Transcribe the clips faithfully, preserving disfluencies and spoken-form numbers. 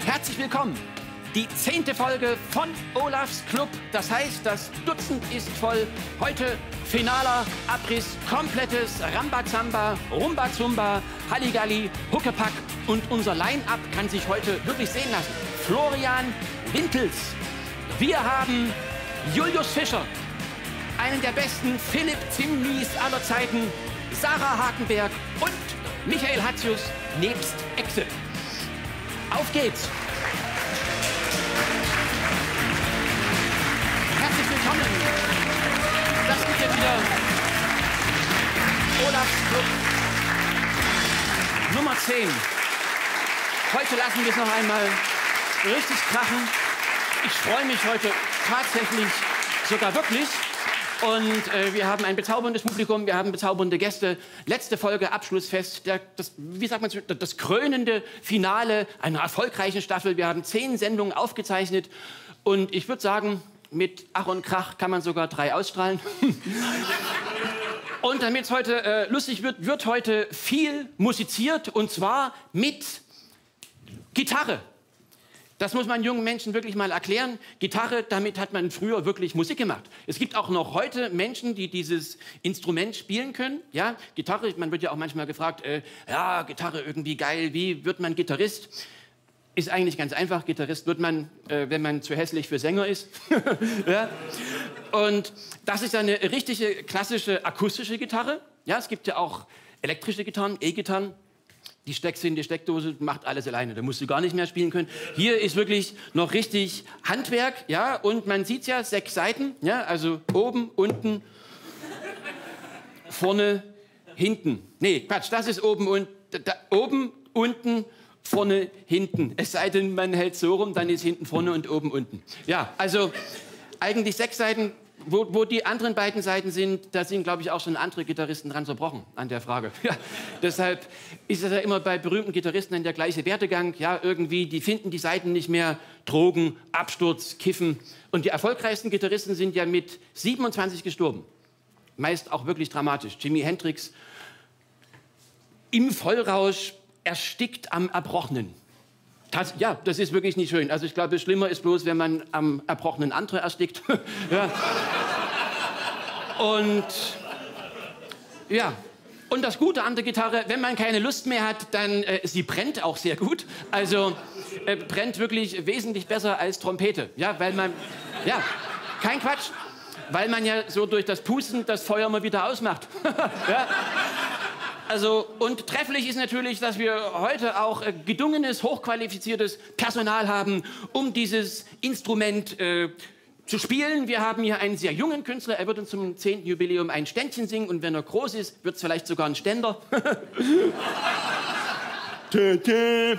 Herzlich willkommen. Die zehnte Folge von Olafs Club. Das heißt, das Dutzend ist voll. Heute finaler Abriss, komplettes Rambazamba, Rumbazumba, Halligalli, Huckepack. Und unser Line-Up kann sich heute wirklich sehen lassen. Florian Wintels. Wir haben Julius Fischer, einen der besten Philipp Zimnies aller Zeiten, Sarah Hakenberg und Michael Hatzius nebst Exe. Auf geht's! Herzlich willkommen! Das ist jetzt wieder Olafs Club Nummer zehn. Heute lassen wir es noch einmal richtig krachen. Ich freue mich heute tatsächlich sogar wirklich. Und äh, wir haben ein bezauberndes Publikum, wir haben bezaubernde Gäste. Letzte Folge, Abschlussfest, der, das, wie sagt man, das krönende Finale einer erfolgreichen Staffel. Wir haben zehn Sendungen aufgezeichnet. Und ich würde sagen, mit Ach und Krach kann man sogar drei ausstrahlen. Und damit es heute äh, lustig wird, wird heute viel musiziert. Und zwar mit Gitarre. Das muss man jungen Menschen wirklich mal erklären. Gitarre, damit hat man früher wirklich Musik gemacht. Es gibt auch noch heute Menschen, die dieses Instrument spielen können. Ja, Gitarre, man wird ja auch manchmal gefragt, äh, ja, Gitarre irgendwie geil, wie wird man Gitarrist? Ist eigentlich ganz einfach, Gitarrist wird man, äh, wenn man zu hässlich für Sänger ist. Ja? Und das ist eine richtige, klassische, akustische Gitarre. Ja, es gibt ja auch elektrische Gitarren, E-Gitarren. Die steckst du in die Steckdose, macht alles alleine. Da musst du gar nicht mehr spielen können. Hier ist wirklich noch richtig Handwerk, ja. Und man sieht ja, sechs Seiten, ja. Also oben, unten, vorne, hinten. Nee, Quatsch, das ist oben und da, oben, unten, vorne, hinten. Es sei denn, man hält so rum, dann ist hinten vorne und oben unten. Ja, also eigentlich sechs Seiten. Wo, wo die anderen beiden Seiten sind, da sind, glaube ich, auch schon andere Gitarristen dran zerbrochen an der Frage. Ja, deshalb ist es ja immer bei berühmten Gitarristen dann der gleiche Werdegang. Ja, irgendwie, die finden die Seiten nicht mehr. Drogen, Absturz, Kiffen. Und die erfolgreichsten Gitarristen sind ja mit siebenundzwanzig gestorben. Meist auch wirklich dramatisch. Jimi Hendrix im Vollrausch, erstickt am Erbrochenen. Das, ja, das ist wirklich nicht schön. Also ich glaube, schlimmer ist bloß, wenn man am Erbrochenen andere erstickt. Ja. Und ja, und das Gute an der Gitarre, wenn man keine Lust mehr hat, dann äh, sie brennt auch sehr gut. Also äh, brennt wirklich wesentlich besser als Trompete. Ja, weil man, ja, kein Quatsch, weil man ja so durch das Pusten das Feuer mal wieder ausmacht. Ja. Also, und trefflich ist natürlich, dass wir heute auch äh, gedungenes, hochqualifiziertes Personal haben, um dieses Instrument äh, zu spielen. Wir haben hier einen sehr jungen Künstler, er wird uns zum zehnten Jubiläum ein Ständchen singen und wenn er groß ist, wird es vielleicht sogar ein Ständer. Tö, tö.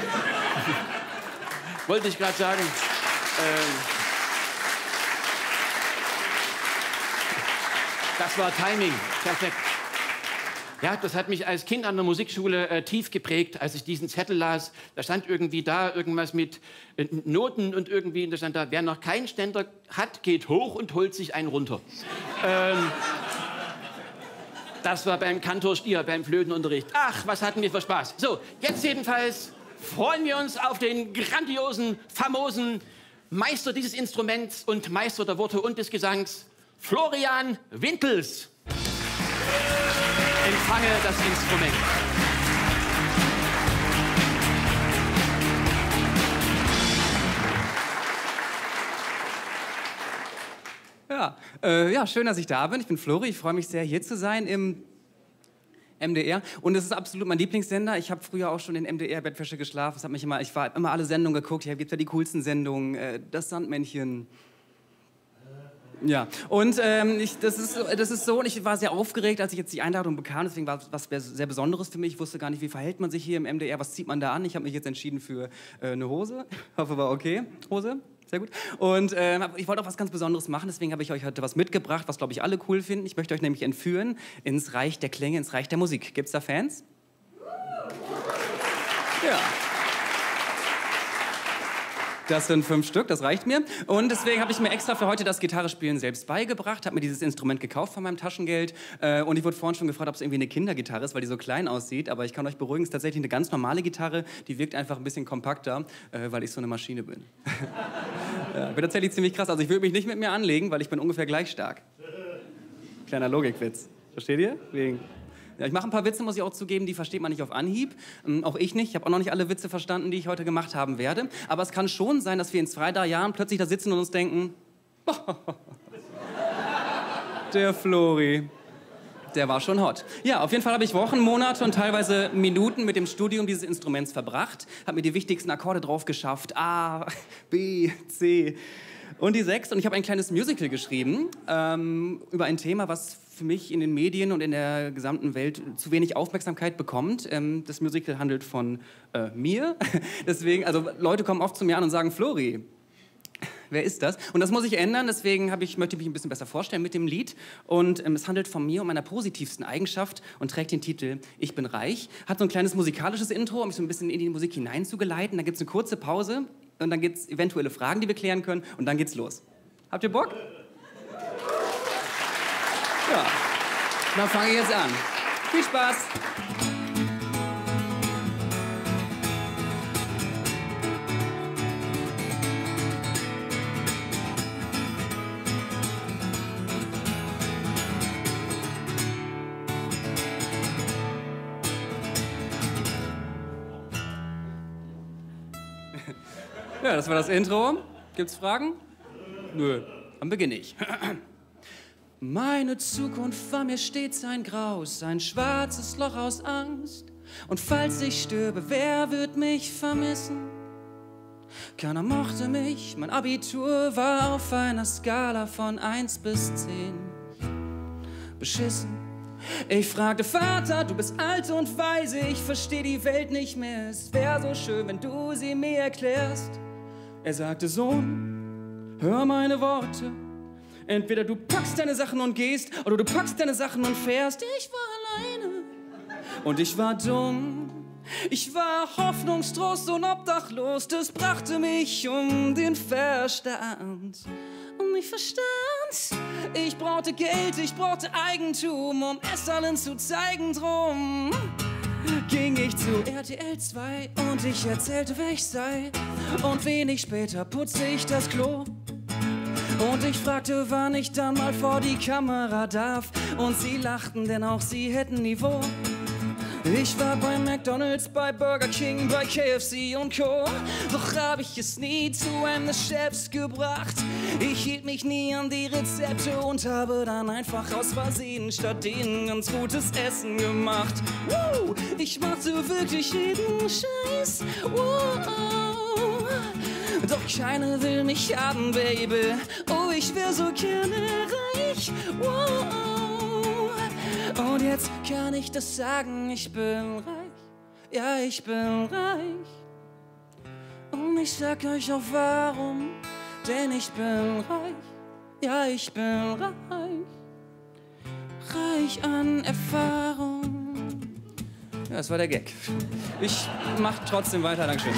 Wollte ich gerade sagen. Ähm, das war Timing, perfekt. Ja, das hat mich als Kind an der Musikschule äh, tief geprägt, als ich diesen Zettel las. Da stand irgendwie da irgendwas mit äh, Noten und irgendwie, da stand da, wer noch keinen Ständer hat, geht hoch und holt sich einen runter. ähm, das war beim Kantorstier, beim Flötenunterricht. Ach, was hatten wir für Spaß. So, jetzt jedenfalls freuen wir uns auf den grandiosen, famosen Meister dieses Instruments und Meister der Worte und des Gesangs, Florian Wintels. Empfange das Instrument. Ja, äh, ja, schön, dass ich da bin. Ich bin Flori. Ich freue mich sehr, hier zu sein im M D R. Und es ist absolut mein Lieblingssender. Ich habe früher auch schon in M D R-Bettwäsche geschlafen. Das hat mich immer, ich war immer alle Sendungen geguckt. Hier gibt es ja die coolsten Sendungen. Äh, das Sandmännchen. Ja, und ähm, ich, das, ist, das ist so, und ich war sehr aufgeregt, als ich jetzt die Einladung bekam, deswegen war es was sehr Besonderes für mich. Ich wusste gar nicht, wie verhält man sich hier im M D R, was zieht man da an. Ich habe mich jetzt entschieden für äh, eine Hose, hoffe war okay, Hose, sehr gut. Und äh, ich wollte auch was ganz Besonderes machen, deswegen habe ich euch heute was mitgebracht, was, glaube ich, alle cool finden. Ich möchte euch nämlich entführen ins Reich der Klänge, ins Reich der Musik. Gibt's da Fans? Ja. Das sind fünf Stück, das reicht mir. Und deswegen habe ich mir extra für heute das Gitarrespielen selbst beigebracht, habe mir dieses Instrument gekauft von meinem Taschengeld. Äh, und ich wurde vorhin schon gefragt, ob es irgendwie eine Kindergitarre ist, weil die so klein aussieht. Aber ich kann euch beruhigen, es ist tatsächlich eine ganz normale Gitarre. Die wirkt einfach ein bisschen kompakter, äh, weil ich so eine Maschine bin. Ja, bin tatsächlich ziemlich krass. Also ich würde mich nicht mit mir anlegen, weil ich bin ungefähr gleich stark. Kleiner Logikwitz. Versteht ihr? Wegen... Ja, ich mache ein paar Witze, muss ich auch zugeben, die versteht man nicht auf Anhieb. Ähm, auch ich nicht. Ich habe auch noch nicht alle Witze verstanden, die ich heute gemacht haben werde. Aber es kann schon sein, dass wir in zwei, drei Jahren plötzlich da sitzen und uns denken, der Flori, der war schon hot. Ja, auf jeden Fall habe ich Wochen, Monate und teilweise Minuten mit dem Studium dieses Instruments verbracht. Habe mir die wichtigsten Akkorde drauf geschafft. A, B, C und die sechs. Und ich habe ein kleines Musical geschrieben ähm, über ein Thema, was für mich in den Medien und in der gesamten Welt zu wenig Aufmerksamkeit bekommt. Ähm, das Musical handelt von äh, mir. Deswegen, also Leute kommen oft zu mir an und sagen, Flori, wer ist das? Und das muss ich ändern, deswegen habe ich, möchte ich mich ein bisschen besser vorstellen mit dem Lied. Und ähm, es handelt von mir und meiner positivsten Eigenschaft und trägt den Titel Ich bin reich. Hat so ein kleines musikalisches Intro, um mich so ein bisschen in die Musik hineinzugeleiten. Dann gibt es eine kurze Pause und dann gibt es eventuelle Fragen, die wir klären können. Und dann geht's los. Habt ihr Bock? Ja, dann fange ich jetzt an. Viel Spaß! Ja, das war das Intro. Gibt's Fragen? Nö, dann beginne ich. Meine Zukunft war mir stets ein Graus, ein schwarzes Loch aus Angst. Und falls ich stürbe, wer wird mich vermissen? Keiner mochte mich, mein Abitur war auf einer Skala von eins bis zehn. Beschissen. Ich fragte Vater, du bist alt und weise, ich versteh die Welt nicht mehr. Es wär so schön, wenn du sie mir erklärst. Er sagte, Sohn, hör meine Worte. Entweder du packst deine Sachen und gehst, oder du packst deine Sachen und fährst. Ich war alleine und ich war dumm. Ich war hoffnungslos und obdachlos. Das brachte mich um den Verstand. Und ich verstand, ich brauchte Geld, ich brauchte Eigentum, um es allen zu zeigen. Drum ging ich zu R T L zwei und ich erzählte, wer ich sei. Und wenig später putzte ich das Klo. Und ich fragte, wann ich dann mal vor die Kamera darf. Und sie lachten, denn auch sie hätten Niveau. Ich war bei McDonald's, bei Burger King, bei K F C und Co. Doch hab ich es nie zu einem des Chefs gebracht. Ich hielt mich nie an die Rezepte und habe dann einfach aus Versehen statt denen ganz gutes Essen gemacht. Woo! Ich machte wirklich jeden Scheiß. Wow. Doch keiner will mich haben, Baby. Oh, ich wär so gerne reich. Wow. Und jetzt kann ich das sagen, ich bin reich. Ja, ich bin reich. Und ich sag euch auch warum. Denn ich bin reich. Ja, ich bin reich. Reich an Erfahrung. Ja, das war der Gag. Ich mach trotzdem weiter, Dankeschön.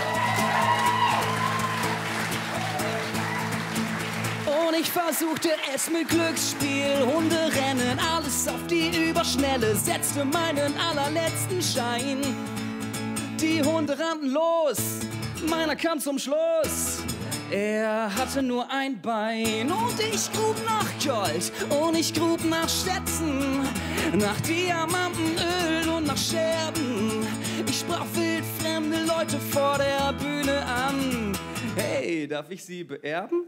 Ich versuchte es mit Glücksspiel, Hunderennen, alles auf die Überschnelle, setzte meinen allerletzten Schein. Die Hunde rannten los, meiner kam zum Schluss. Er hatte nur ein Bein und ich grub nach Gold und ich grub nach Schätzen, nach Diamantenöl und nach Scherben. Ich sprach wildfremde Leute vor der Bühne an. Hey, darf ich Sie beerben?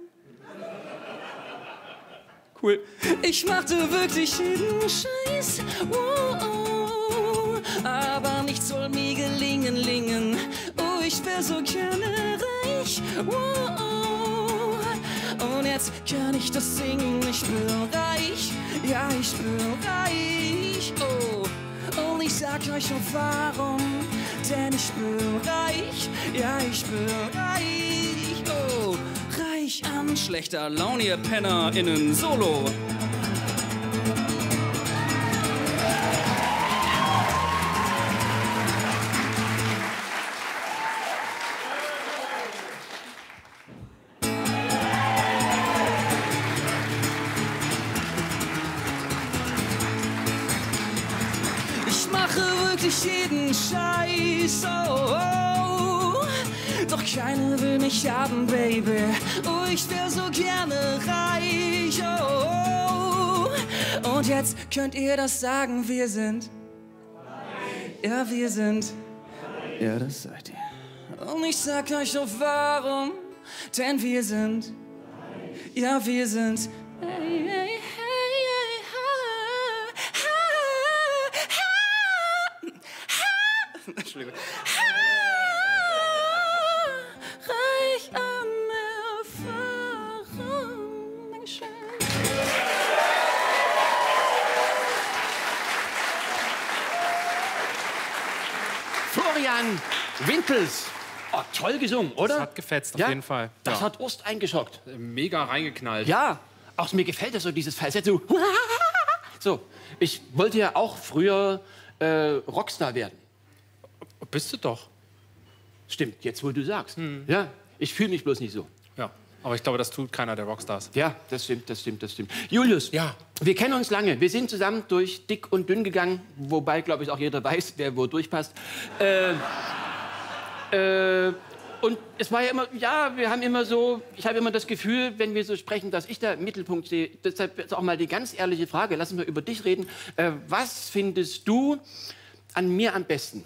Cool. Ich machte wirklich jeden Scheiß, wow, aber nichts soll mir gelingen, lingen. Oh, ich wär so gerne reich, wow. Und jetzt kann ich das singen, ich bin reich, ja, ich bin reich, oh. Und ich sag euch auch warum, denn ich bin reich, ja, ich bin reich, oh. Reich an schlechter Laune, ihr PennerInnen, Solo. ich jeden Scheiß, oh, oh. Doch keiner will mich haben, Baby. Oh, ich wär so gerne reich, oh, oh. Und jetzt könnt ihr das sagen, wir sind. Ja, wir sind. Ja, das seid ihr. Und ich sag euch doch warum, denn wir sind. Ja, wir sind. Hey, hey, hey, hey, ha, ha, ha, ha. Entschuldigung. Reich am Erfahrung. Dankeschön. Florian Wintels. Oh, toll gesungen, oder? Das hat gefetzt, auf ja? jeden Fall. Das Ja. hat Ost eingeschockt. Mega reingeknallt. Ja, auch mir gefällt das so, dieses Falsett so. So, ich wollte ja auch früher äh, Rockstar werden. Bist du doch. Stimmt, jetzt wo du sagst. Ja, ich fühle mich bloß nicht so. Ja. Aber ich glaube, das tut keiner der Rockstars. Ja, das stimmt, das stimmt, das stimmt. Julius, Ja. wir kennen uns lange. Wir sind zusammen durch dick und dünn gegangen, wobei, glaube ich, auch jeder weiß, wer wo durchpasst. Äh, äh, und es war ja immer, ja, wir haben immer so, ich habe immer das Gefühl, wenn wir so sprechen, dass ich da im Mittelpunkt stehe. Deshalb jetzt auch mal die ganz ehrliche Frage, lass uns mal über dich reden. Äh, was findest du an mir am besten?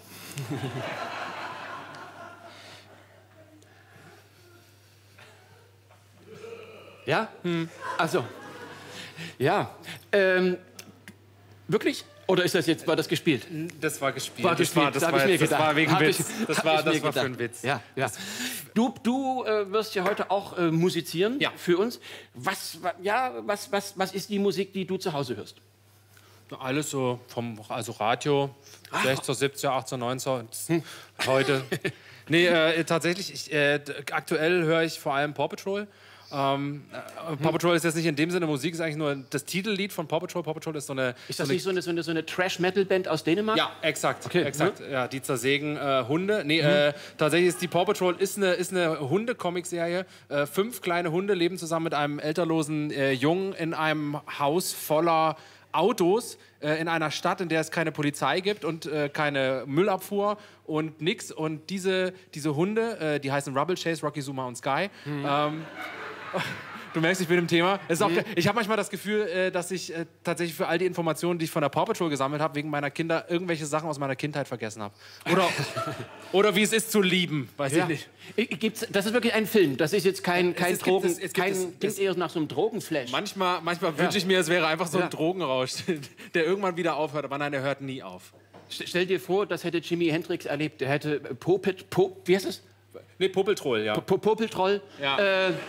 Ja? Hm. Also, ja. Ähm, wirklich? Oder ist das jetzt, war das gespielt? Das war gespielt. War gespielt, Das hab war, ich mir das gedacht. war wegen Hab Witz. ich- Das hab war, ich mir das war für gedacht. einen Witz. Ja, ja. Du, du äh, wirst ja heute auch äh, musizieren Ja. für uns. Was, wa- ja, was, was, was ist die Musik, die du zu Hause hörst? Alles so vom also Radio, sechzehn, siebzehn, achtzehn, neunzehn, Hm. heute. Nee, äh, tatsächlich, ich, äh, d- aktuell höre ich vor allem Paw Patrol. Ähm, äh, Paw Patrol ist jetzt nicht in dem Sinne Musik, ist eigentlich nur das Titellied von Paw Patrol. Paw Patrol ist so eine... Ist so das eine nicht so eine, so eine, so eine Trash-Metal-Band aus Dänemark? Ja, exakt. Okay, exakt. Ja, die zersägen äh, Hunde. Nee, äh, tatsächlich ist die Paw Patrol ist eine, ist eine Hunde-Comic-Serie. Äh, fünf kleine Hunde leben zusammen mit einem elterlosen äh, Jungen in einem Haus voller Autos äh, in einer Stadt, in der es keine Polizei gibt und äh, keine Müllabfuhr und nix. Und diese, diese Hunde, äh, die heißen Rubble Chase, Rocky, Zuma und Sky. Ähm, Du merkst, ich bin im Thema. Es ist auch, ich habe manchmal das Gefühl, äh, dass ich äh, tatsächlich für all die Informationen, die ich von der Paw Patrol gesammelt habe, wegen meiner Kinder irgendwelche Sachen aus meiner Kindheit vergessen habe. Oder, oder wie es ist zu lieben, weiß Ja. ich nicht. I- Gibt's, das ist wirklich ein Film. Das ist jetzt kein, kein es gibt Drogen, es- es gibt kein, es- klingt es- eher nach so einem Drogenflash. Manchmal, manchmal wünsche ich mir, es wäre einfach so ein Ja. Drogenrausch, der irgendwann wieder aufhört. Aber nein, er hört nie auf. St- Stell dir vor, das hätte Jimi Hendrix erlebt. Der hätte äh, Popet, Pop, wie heißt es? Nee, Popeltroll, ja. Po- Popeltroll. Ja. Äh,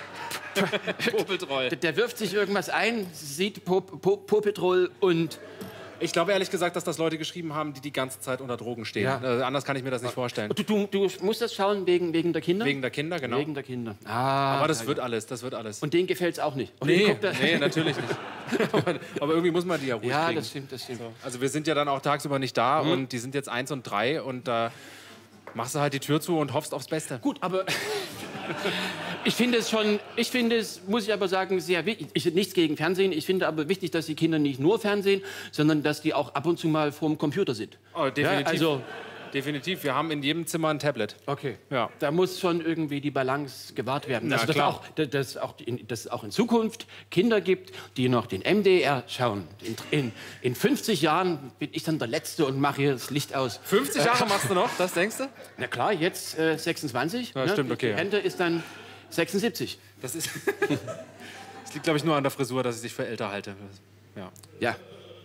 Popeltroll. der, der wirft sich irgendwas ein, sieht Pop, Pop, Popeltroll und Ich glaube ehrlich gesagt, dass das Leute geschrieben haben, die die ganze Zeit unter Drogen stehen. Ja. Äh, anders kann ich mir das nicht vorstellen. du, du, du musst das schauen wegen, wegen der Kinder? Wegen der Kinder, genau. Wegen der Kinder. Ah, Aber das wird alles, das wird alles. und denen gefällt es auch nicht. Und Nee, guckt er- nee, natürlich nicht. aber, aber irgendwie muss man die ja ruhig Ja, kriegen. das stimmt, das stimmt. Also wir sind ja dann auch tagsüber nicht da Mhm. und die sind jetzt eins und drei und da machst du halt die Tür zu und hoffst aufs Beste. Gut, aber ich finde es schon, ich finde es, muss ich aber sagen, sehr wichtig. Ich nichts gegen Fernsehen. Ich finde aber wichtig, dass die Kinder nicht nur Fernsehen, sondern dass die auch ab und zu mal vorm Computer sind. Oh, definitiv. Ja, also, Definitiv. Wir haben in jedem Zimmer ein Tablet. okay. Ja. Da muss schon irgendwie die Balance gewahrt werden. Na, Also, dass, klar. auch, dass, auch in, dass es auch in Zukunft Kinder gibt, die noch den M D R schauen. In, in, in fünfzig Jahren bin ich dann der Letzte und mache hier das Licht aus. fünfzig Jahre machst du noch, das denkst du? Na klar, jetzt äh, sechsundzwanzig. Ja, stimmt, okay, Die ja. Rente ist dann sechsundsiebzig. Das ist. Das liegt, glaube ich, nur an der Frisur, dass ich dich für älter halte. Ja. Ja.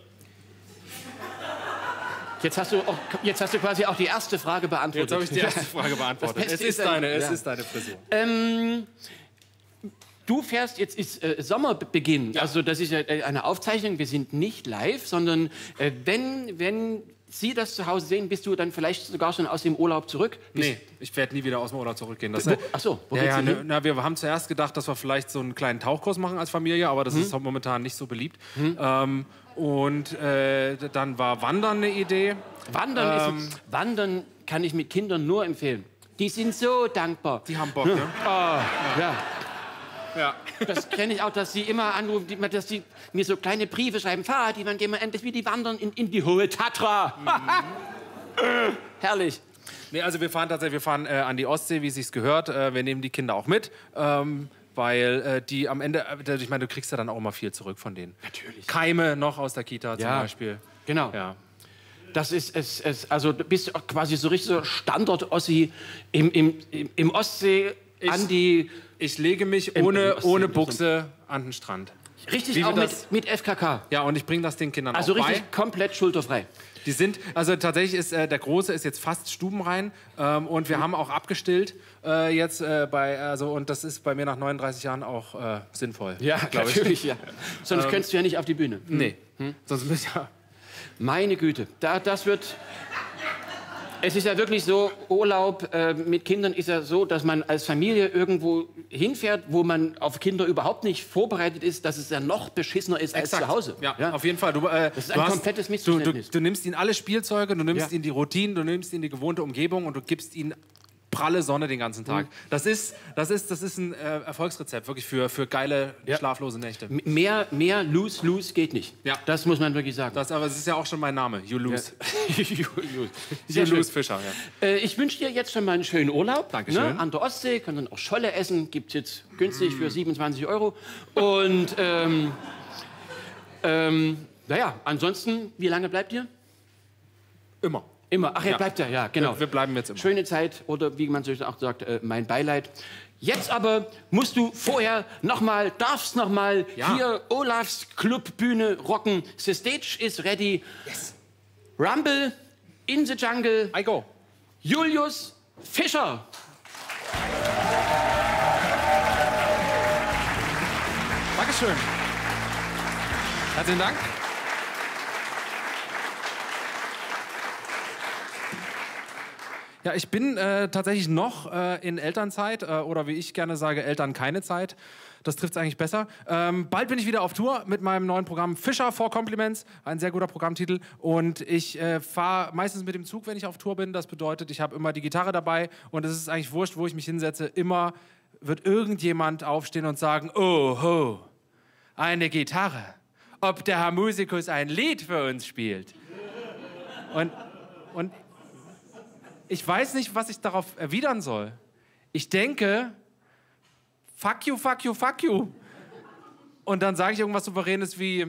Jetzt hast, du auch, jetzt hast du quasi auch die erste Frage beantwortet. Jetzt habe ich die erste Frage beantwortet. Das Es Beste ist, ist ein- deine, es ja. ist deine Frisur. Ähm, du fährst, jetzt ist äh, Sommerbeginn, also das ist ja äh, eine Aufzeichnung, wir sind nicht live, sondern äh, wenn, wenn Sie das zu Hause sehen, bist du dann vielleicht sogar schon aus dem Urlaub zurück? Bist, Nee, ich werde nie wieder aus dem Urlaub zurückgehen. Das, Wo, ach so, wo ja, geht's ja, denn ne, hin? na, wir haben zuerst gedacht, dass wir vielleicht so einen kleinen Tauchkurs machen als Familie, aber das Hm? ist momentan nicht so beliebt. Ähm, und äh, dann war Wandern eine Idee. Wandern, Ähm. ist, Wandern kann ich mit Kindern nur empfehlen. Die sind so dankbar. Die haben Bock, ne? Ja, Ja. das kenne ich auch, dass sie immer anrufen, die, dass sie mir so kleine Briefe schreiben. Vati, wann gehen wir endlich wieder wandern in, in die hohe Tatra? Äh, herrlich. Nee, also wir fahren tatsächlich, wir fahren äh, an die Ostsee, wie es sich gehört. Äh, wir nehmen die Kinder auch mit, ähm, weil äh, die am Ende, äh, ich meine, du kriegst ja dann auch immer viel zurück von denen. Natürlich. Keime noch aus der Kita zum Ja. Beispiel. Genau. Ja. Das ist es, es also du bist quasi so richtig so Standard-Ossi im, im, im, im Ostsee Ich- an die... Ich lege mich Im- ohne, im Ostsee- ohne Buchse an den Strand. Richtig, Wie wir auch mit, das- mit F K K. Ja, und ich bringe das den Kindern Also auch bei. richtig komplett schulterfrei. Die sind, also tatsächlich ist äh, der Große ist jetzt fast stubenrein ähm, und wir haben auch abgestillt äh, jetzt äh, bei, also und das ist bei mir nach neununddreißig Jahren auch äh, sinnvoll. glaube ich. Ja. Sonst Ähm, könntest du ja nicht auf die Bühne. Nee, sonst müsst ja. Meine Güte, da, das wird... Es ist ja wirklich so, Urlaub äh, mit Kindern ist ja so, dass man als Familie irgendwo hinfährt, wo man auf Kinder überhaupt nicht vorbereitet ist, dass es ja noch beschissener ist als zu Hause. Ja, auf jeden Fall. Du, äh, Das ist du ein hast- komplettes du, du, Missverständnis. du nimmst ihnen alle Spielzeuge, du nimmst Ja. ihnen die Routinen, du nimmst ihnen die gewohnte Umgebung und du gibst ihnen pralle Sonne den ganzen Tag. Mhm. Das ist, das ist, das ist ein äh, Erfolgsrezept wirklich für, für geile, Ja. schlaflose Nächte. M- Mehr, mehr lose, lose geht nicht. Ja. Das muss man wirklich sagen. Das, aber es ist ja auch schon mein Name, You Lose. Sehr You schön. Lose Fischer, ja. Äh, ich wünsche dir jetzt schon mal einen schönen Urlaub. Dankeschön. Ne? An der Ostsee, können dann auch Scholle essen. Gibt es jetzt günstig für siebenundzwanzig Euro. Und ähm, ähm, naja, ansonsten, wie lange bleibt ihr? Immer. Immer. Ach, er Ja. bleibt ja, ja, genau. Wir, wir bleiben jetzt immer. Schöne Zeit oder wie man so auch sagt, äh, mein Beileid. Jetzt aber musst du vorher noch mal, darfst noch mal Ja. hier Olafs Clubbühne rocken. The stage is ready. Rumble in the Jungle. I go. Julius Fischer. Dankeschön. Herzlichen Dank. Ja, ich bin äh, tatsächlich noch äh, in Elternzeit äh, oder wie ich gerne sage, Eltern keine Zeit. Das trifft es eigentlich besser. Ähm, bald bin ich wieder auf Tour mit meinem neuen Programm Fischer for Compliments. Ein sehr guter Programmtitel. Und ich äh, fahre meistens mit dem Zug, wenn ich auf Tour bin. Das bedeutet, ich habe immer die Gitarre dabei und es ist eigentlich wurscht, wo ich mich hinsetze. Immer wird irgendjemand aufstehen und sagen, oh, ho, eine Gitarre. Ob der Herr Musikus ein Lied für uns spielt. Und, und ich weiß nicht, was ich darauf erwidern soll. Ich denke, fuck you, fuck you, fuck you. Und dann sage ich irgendwas Souveränes wie,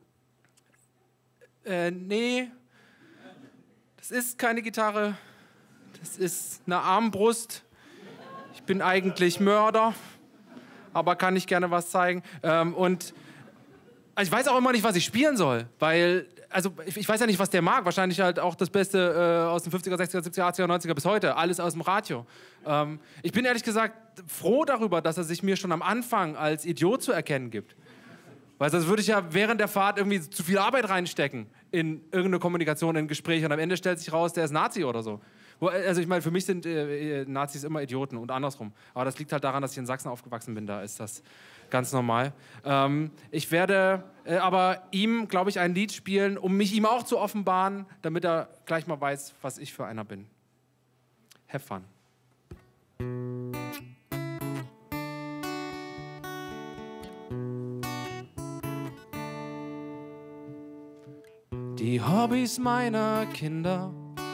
äh, nee, das ist keine Gitarre, das ist eine Armbrust. Ich bin eigentlich Mörder, aber kann ich gerne was zeigen. Ähm, und ich weiß auch immer nicht, was ich spielen soll, weil, also ich, ich weiß ja nicht, was der mag. Wahrscheinlich halt auch das Beste äh, aus den fünfziger, sechziger, siebziger, achtziger, neunziger bis heute. Alles aus dem Radio. Ähm, ich bin ehrlich gesagt froh darüber, dass er sich mir schon am Anfang als Idiot zu erkennen gibt. Weil sonst würde ich ja während der Fahrt irgendwie zu viel Arbeit reinstecken in irgendeine Kommunikation, in ein Gespräch und am Ende stellt sich raus, der ist Nazi oder so. Wo, also ich meine, für mich sind äh, Nazis immer Idioten und andersrum. Aber das liegt halt daran, dass ich in Sachsen aufgewachsen bin, da ist das ganz normal. Ähm, ich werde äh, aber ihm, glaube ich, ein Lied spielen, um mich ihm auch zu offenbaren, damit er gleich mal weiß, was ich für einer bin. Have fun. Die Hobbys meiner Kinder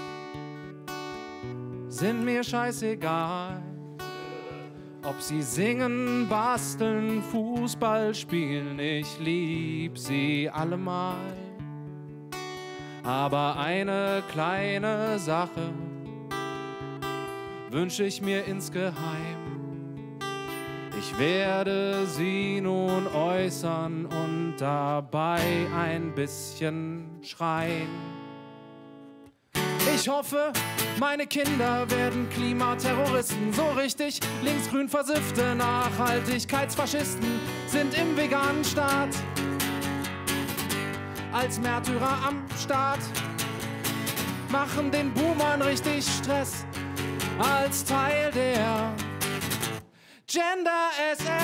sind mir scheißegal. Ob sie singen, basteln, Fußball spielen, ich lieb sie allemal. Aber eine kleine Sache wünsche ich mir insgeheim. Ich werde sie nun äußern und dabei ein bisschen schreien. Ich hoffe, meine Kinder werden Klimaterroristen. So richtig linksgrün versiffte Nachhaltigkeitsfaschisten sind im veganen Staat als Märtyrer am Start, machen den Boomern richtig Stress als Teil der Gender S S,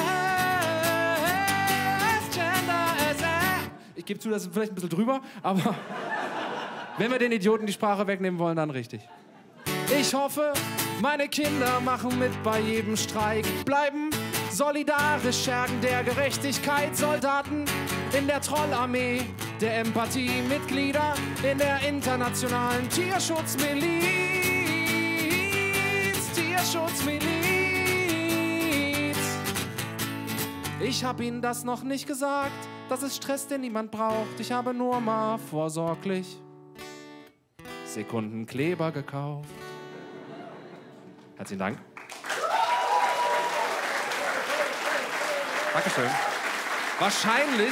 Gender S S. Ich gebe zu, das ist vielleicht ein bisschen drüber, aber wenn wir den Idioten die Sprache wegnehmen wollen, dann richtig. Ich hoffe, meine Kinder machen mit bei jedem Streik, bleiben solidarisch, Schergen der Gerechtigkeit, Soldaten in der Trollarmee der Empathie-Mitglieder in der internationalen Tierschutzmiliz. Tierschutzmiliz. Ich hab Ihnen das noch nicht gesagt, das ist Stress, den niemand braucht. Ich habe nur mal vorsorglich Sekundenkleber gekauft. Herzlichen Dank. Dankeschön. Wahrscheinlich,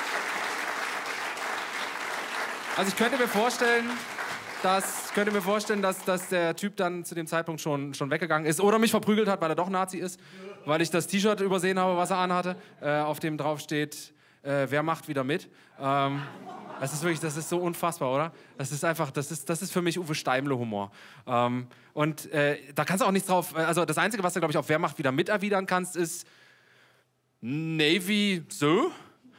also ich könnte mir vorstellen, dass, könnte mir vorstellen, dass, dass der Typ dann zu dem Zeitpunkt schon, schon weggegangen ist oder mich verprügelt hat, weil er doch Nazi ist, weil ich das T-Shirt übersehen habe, was er anhatte, äh, auf dem drauf steht, äh, wer macht wieder mit. Ähm, das ist wirklich, das ist so unfassbar, oder? Das ist einfach, das ist, das ist für mich Uwe Steimle-Humor. Ähm, und äh, da kannst du auch nichts drauf, also das Einzige, was du, glaube ich, auf wer macht wieder mit erwidern kannst, ist Navy so.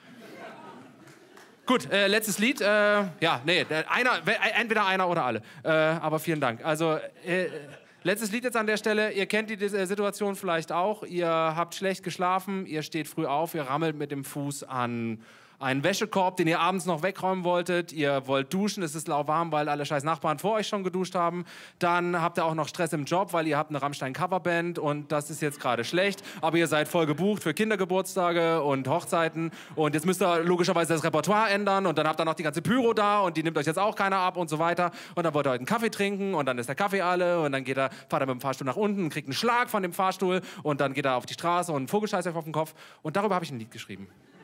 Gut, äh, letztes Lied. Äh, ja, nee, einer, entweder einer oder alle. Äh, aber vielen Dank. Also, äh, letztes Lied jetzt an der Stelle. Ihr kennt die äh, Situation vielleicht auch. Ihr habt schlecht geschlafen, ihr steht früh auf, ihr rammelt mit dem Fuß an einen Wäschekorb, den ihr abends noch wegräumen wolltet. Ihr wollt duschen, es ist lauwarm, weil alle scheiß Nachbarn vor euch schon geduscht haben. Dann habt ihr auch noch Stress im Job, weil ihr habt eine Rammstein-Coverband und das ist jetzt gerade schlecht. Aber ihr seid voll gebucht für Kindergeburtstage und Hochzeiten. Und jetzt müsst ihr logischerweise das Repertoire ändern. Und dann habt ihr noch die ganze Pyro da und die nimmt euch jetzt auch keiner ab und so weiter. Und dann wollt ihr heute einen Kaffee trinken und dann ist der Kaffee alle. Und dann geht er, fahrt er mit dem Fahrstuhl nach unten und kriegt einen Schlag von dem Fahrstuhl. Und dann geht er auf die Straße und einen Vogelscheiß auf den Kopf. Und darüber habe ich ein Lied geschrieben.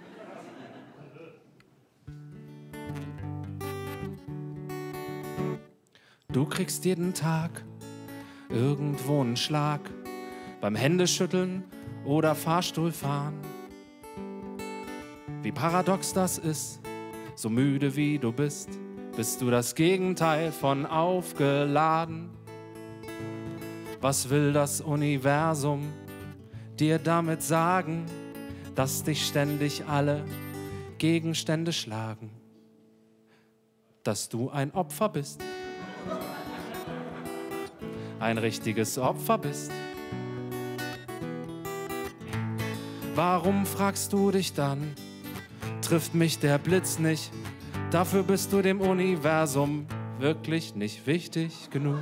Du kriegst jeden Tag irgendwo einen Schlag beim Händeschütteln oder Fahrstuhlfahren. Wie paradox das ist, so müde wie du bist, bist du das Gegenteil von aufgeladen. Was will das Universum dir damit sagen, dass dich ständig alle Gegenstände schlagen? Dass du ein Opfer bist. Ein richtiges Opfer bist. Warum fragst du dich dann, trifft mich der Blitz nicht? Dafür bist du dem Universum wirklich nicht wichtig genug.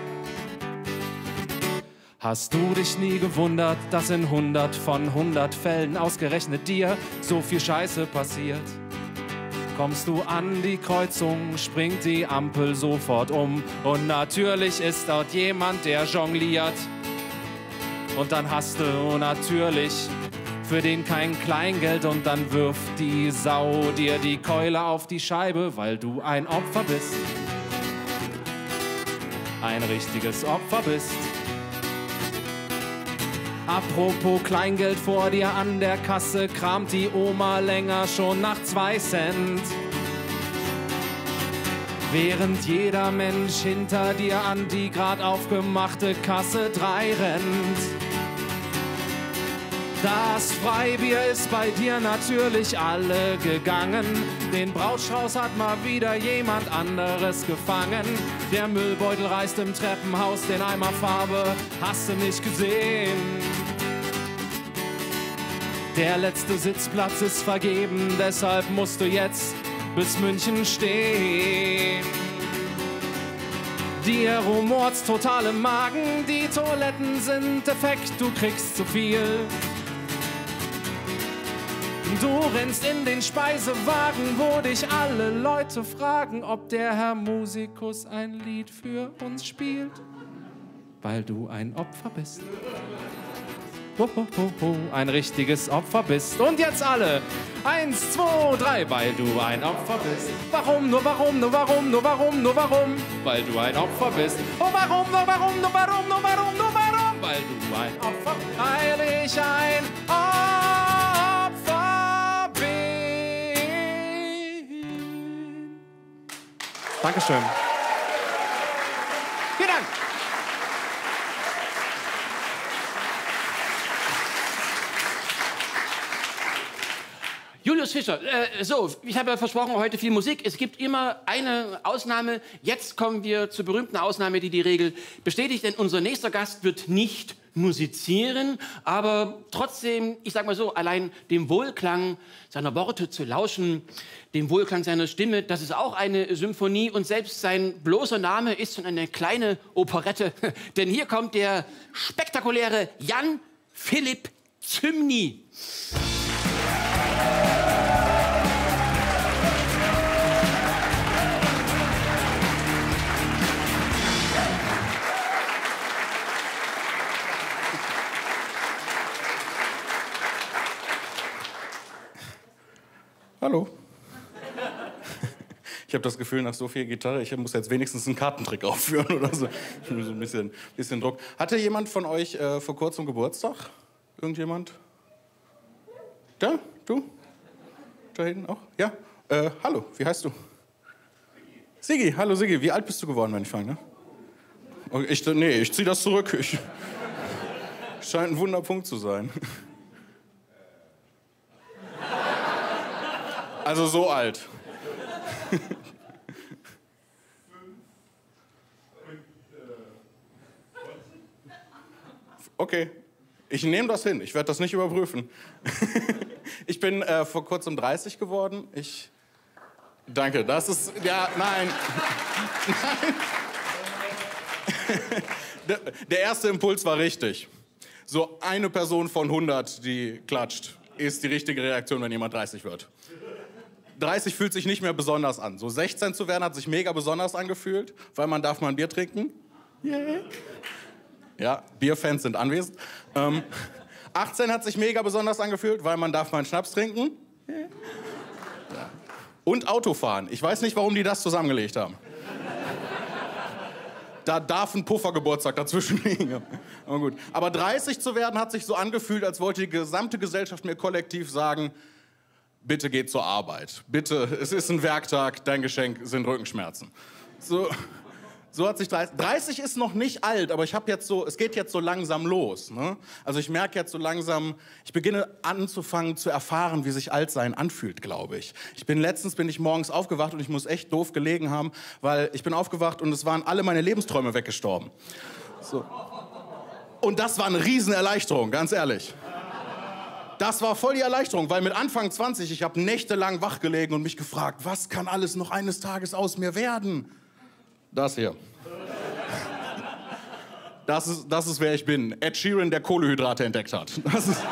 Hast du dich nie gewundert, dass in hundert von hundert Fällen ausgerechnet dir so viel Scheiße passiert? Kommst du an die Kreuzung, springt die Ampel sofort um. Und natürlich ist dort jemand, der jongliert. Und dann hast du natürlich für den kein Kleingeld. Und dann wirft die Sau dir die Keule auf die Scheibe, weil du ein Opfer bist. Ein richtiges Opfer bist. Apropos Kleingeld, vor dir an der Kasse kramt die Oma länger schon nach zwei Cent. Während jeder Mensch hinter dir an die grad aufgemachte Kasse drei rennt. Das Freibier ist bei dir natürlich alle gegangen. Den Brautstrauß hat mal wieder jemand anderes gefangen. Der Müllbeutel reißt im Treppenhaus den Eimer Farbe, hast du nicht gesehen. Der letzte Sitzplatz ist vergeben, deshalb musst du jetzt bis München stehen. Dir rumort's total im Magen, die Toiletten sind defekt, du kriegst zu viel. Du rennst in den Speisewagen, wo dich alle Leute fragen, ob der Herr Musikus ein Lied für uns spielt, weil du ein Opfer bist. Ho, ho, ho, ho, ein richtiges Opfer bist. Und jetzt alle. Eins, zwei, drei, weil du ein Opfer bist. Warum, nur warum, nur warum, nur warum, nur warum? Weil du ein Opfer bist. Oh, warum, nur warum, nur warum, nur warum, nur warum? Weil du ein Opfer bist. Weil ich ein Opfer bin. Dankeschön. Vielen Dank. Julius Fischer, äh, so, ich habe ja versprochen, heute viel Musik. Es gibt immer eine Ausnahme. Jetzt kommen wir zur berühmten Ausnahme, die die Regel bestätigt, denn unser nächster Gast wird nicht musizieren, aber trotzdem, ich sag mal so, allein dem Wohlklang seiner Worte zu lauschen, dem Wohlklang seiner Stimme, das ist auch eine Symphonie und selbst sein bloßer Name ist schon eine kleine Operette, denn hier kommt der spektakuläre Jan Philipp Zymny. Hallo. Ich habe das Gefühl, nach so viel Gitarre, ich muss jetzt wenigstens einen Kartentrick aufführen oder so. So ein bisschen, bisschen Druck. Hatte jemand von euch äh, vor kurzem Geburtstag? Irgendjemand? Da? Du? Da hinten auch? Ja? Äh, hallo, wie heißt du? Sigi. Hallo Sigi. Wie alt bist du geworden, wenn ich frage, ne? Okay, ich, nee, ich zieh das zurück. Ich, scheint ein Wunderpunkt zu sein. Also so alt. Okay, ich nehme das hin. Ich werde das nicht überprüfen. Ich bin äh, vor kurzem dreißig geworden. Ich... Danke, das ist... Ja, nein. Nein. Der, der erste Impuls war richtig. So eine Person von hundert, die klatscht, ist die richtige Reaktion, wenn jemand dreißig wird. dreißig fühlt sich nicht mehr besonders an. So sechzehn zu werden hat sich mega besonders angefühlt, weil man darf mal ein Bier trinken. Yeah. Ja, Bierfans sind anwesend. Ähm, achtzehn hat sich mega besonders angefühlt, weil man darf mal einen Schnaps trinken. Yeah. Ja. Und Autofahren. Ich weiß nicht, warum die das zusammengelegt haben. Da darf ein Puffergeburtstag dazwischen liegen. Aber gut. Aber dreißig zu werden hat sich so angefühlt, als wollte die gesamte Gesellschaft mir kollektiv sagen, bitte geh zur Arbeit. Bitte, es ist ein Werktag, dein Geschenk sind Rückenschmerzen. So, so hat sich dreißig... dreißig ist noch nicht alt, aber ich habe jetzt so, es geht jetzt so langsam los. Ne? Also ich merke jetzt so langsam, ich beginne anzufangen zu erfahren, wie sich Altsein anfühlt, glaube ich. Ich bin letztens bin ich morgens aufgewacht und ich muss echt doof gelegen haben, weil ich bin aufgewacht und es waren alle meine Lebensträume weggestorben. So. Und das war eine Riesenerleichterung, ganz ehrlich. Das war voll die Erleichterung, weil mit Anfang zwanzig, ich habe nächtelang wach gelegen und mich gefragt, was kann alles noch eines Tages aus mir werden? Das hier. Das ist, das ist, wer ich bin. Ed Sheeran, der Kohlenhydrate entdeckt hat. Das ist...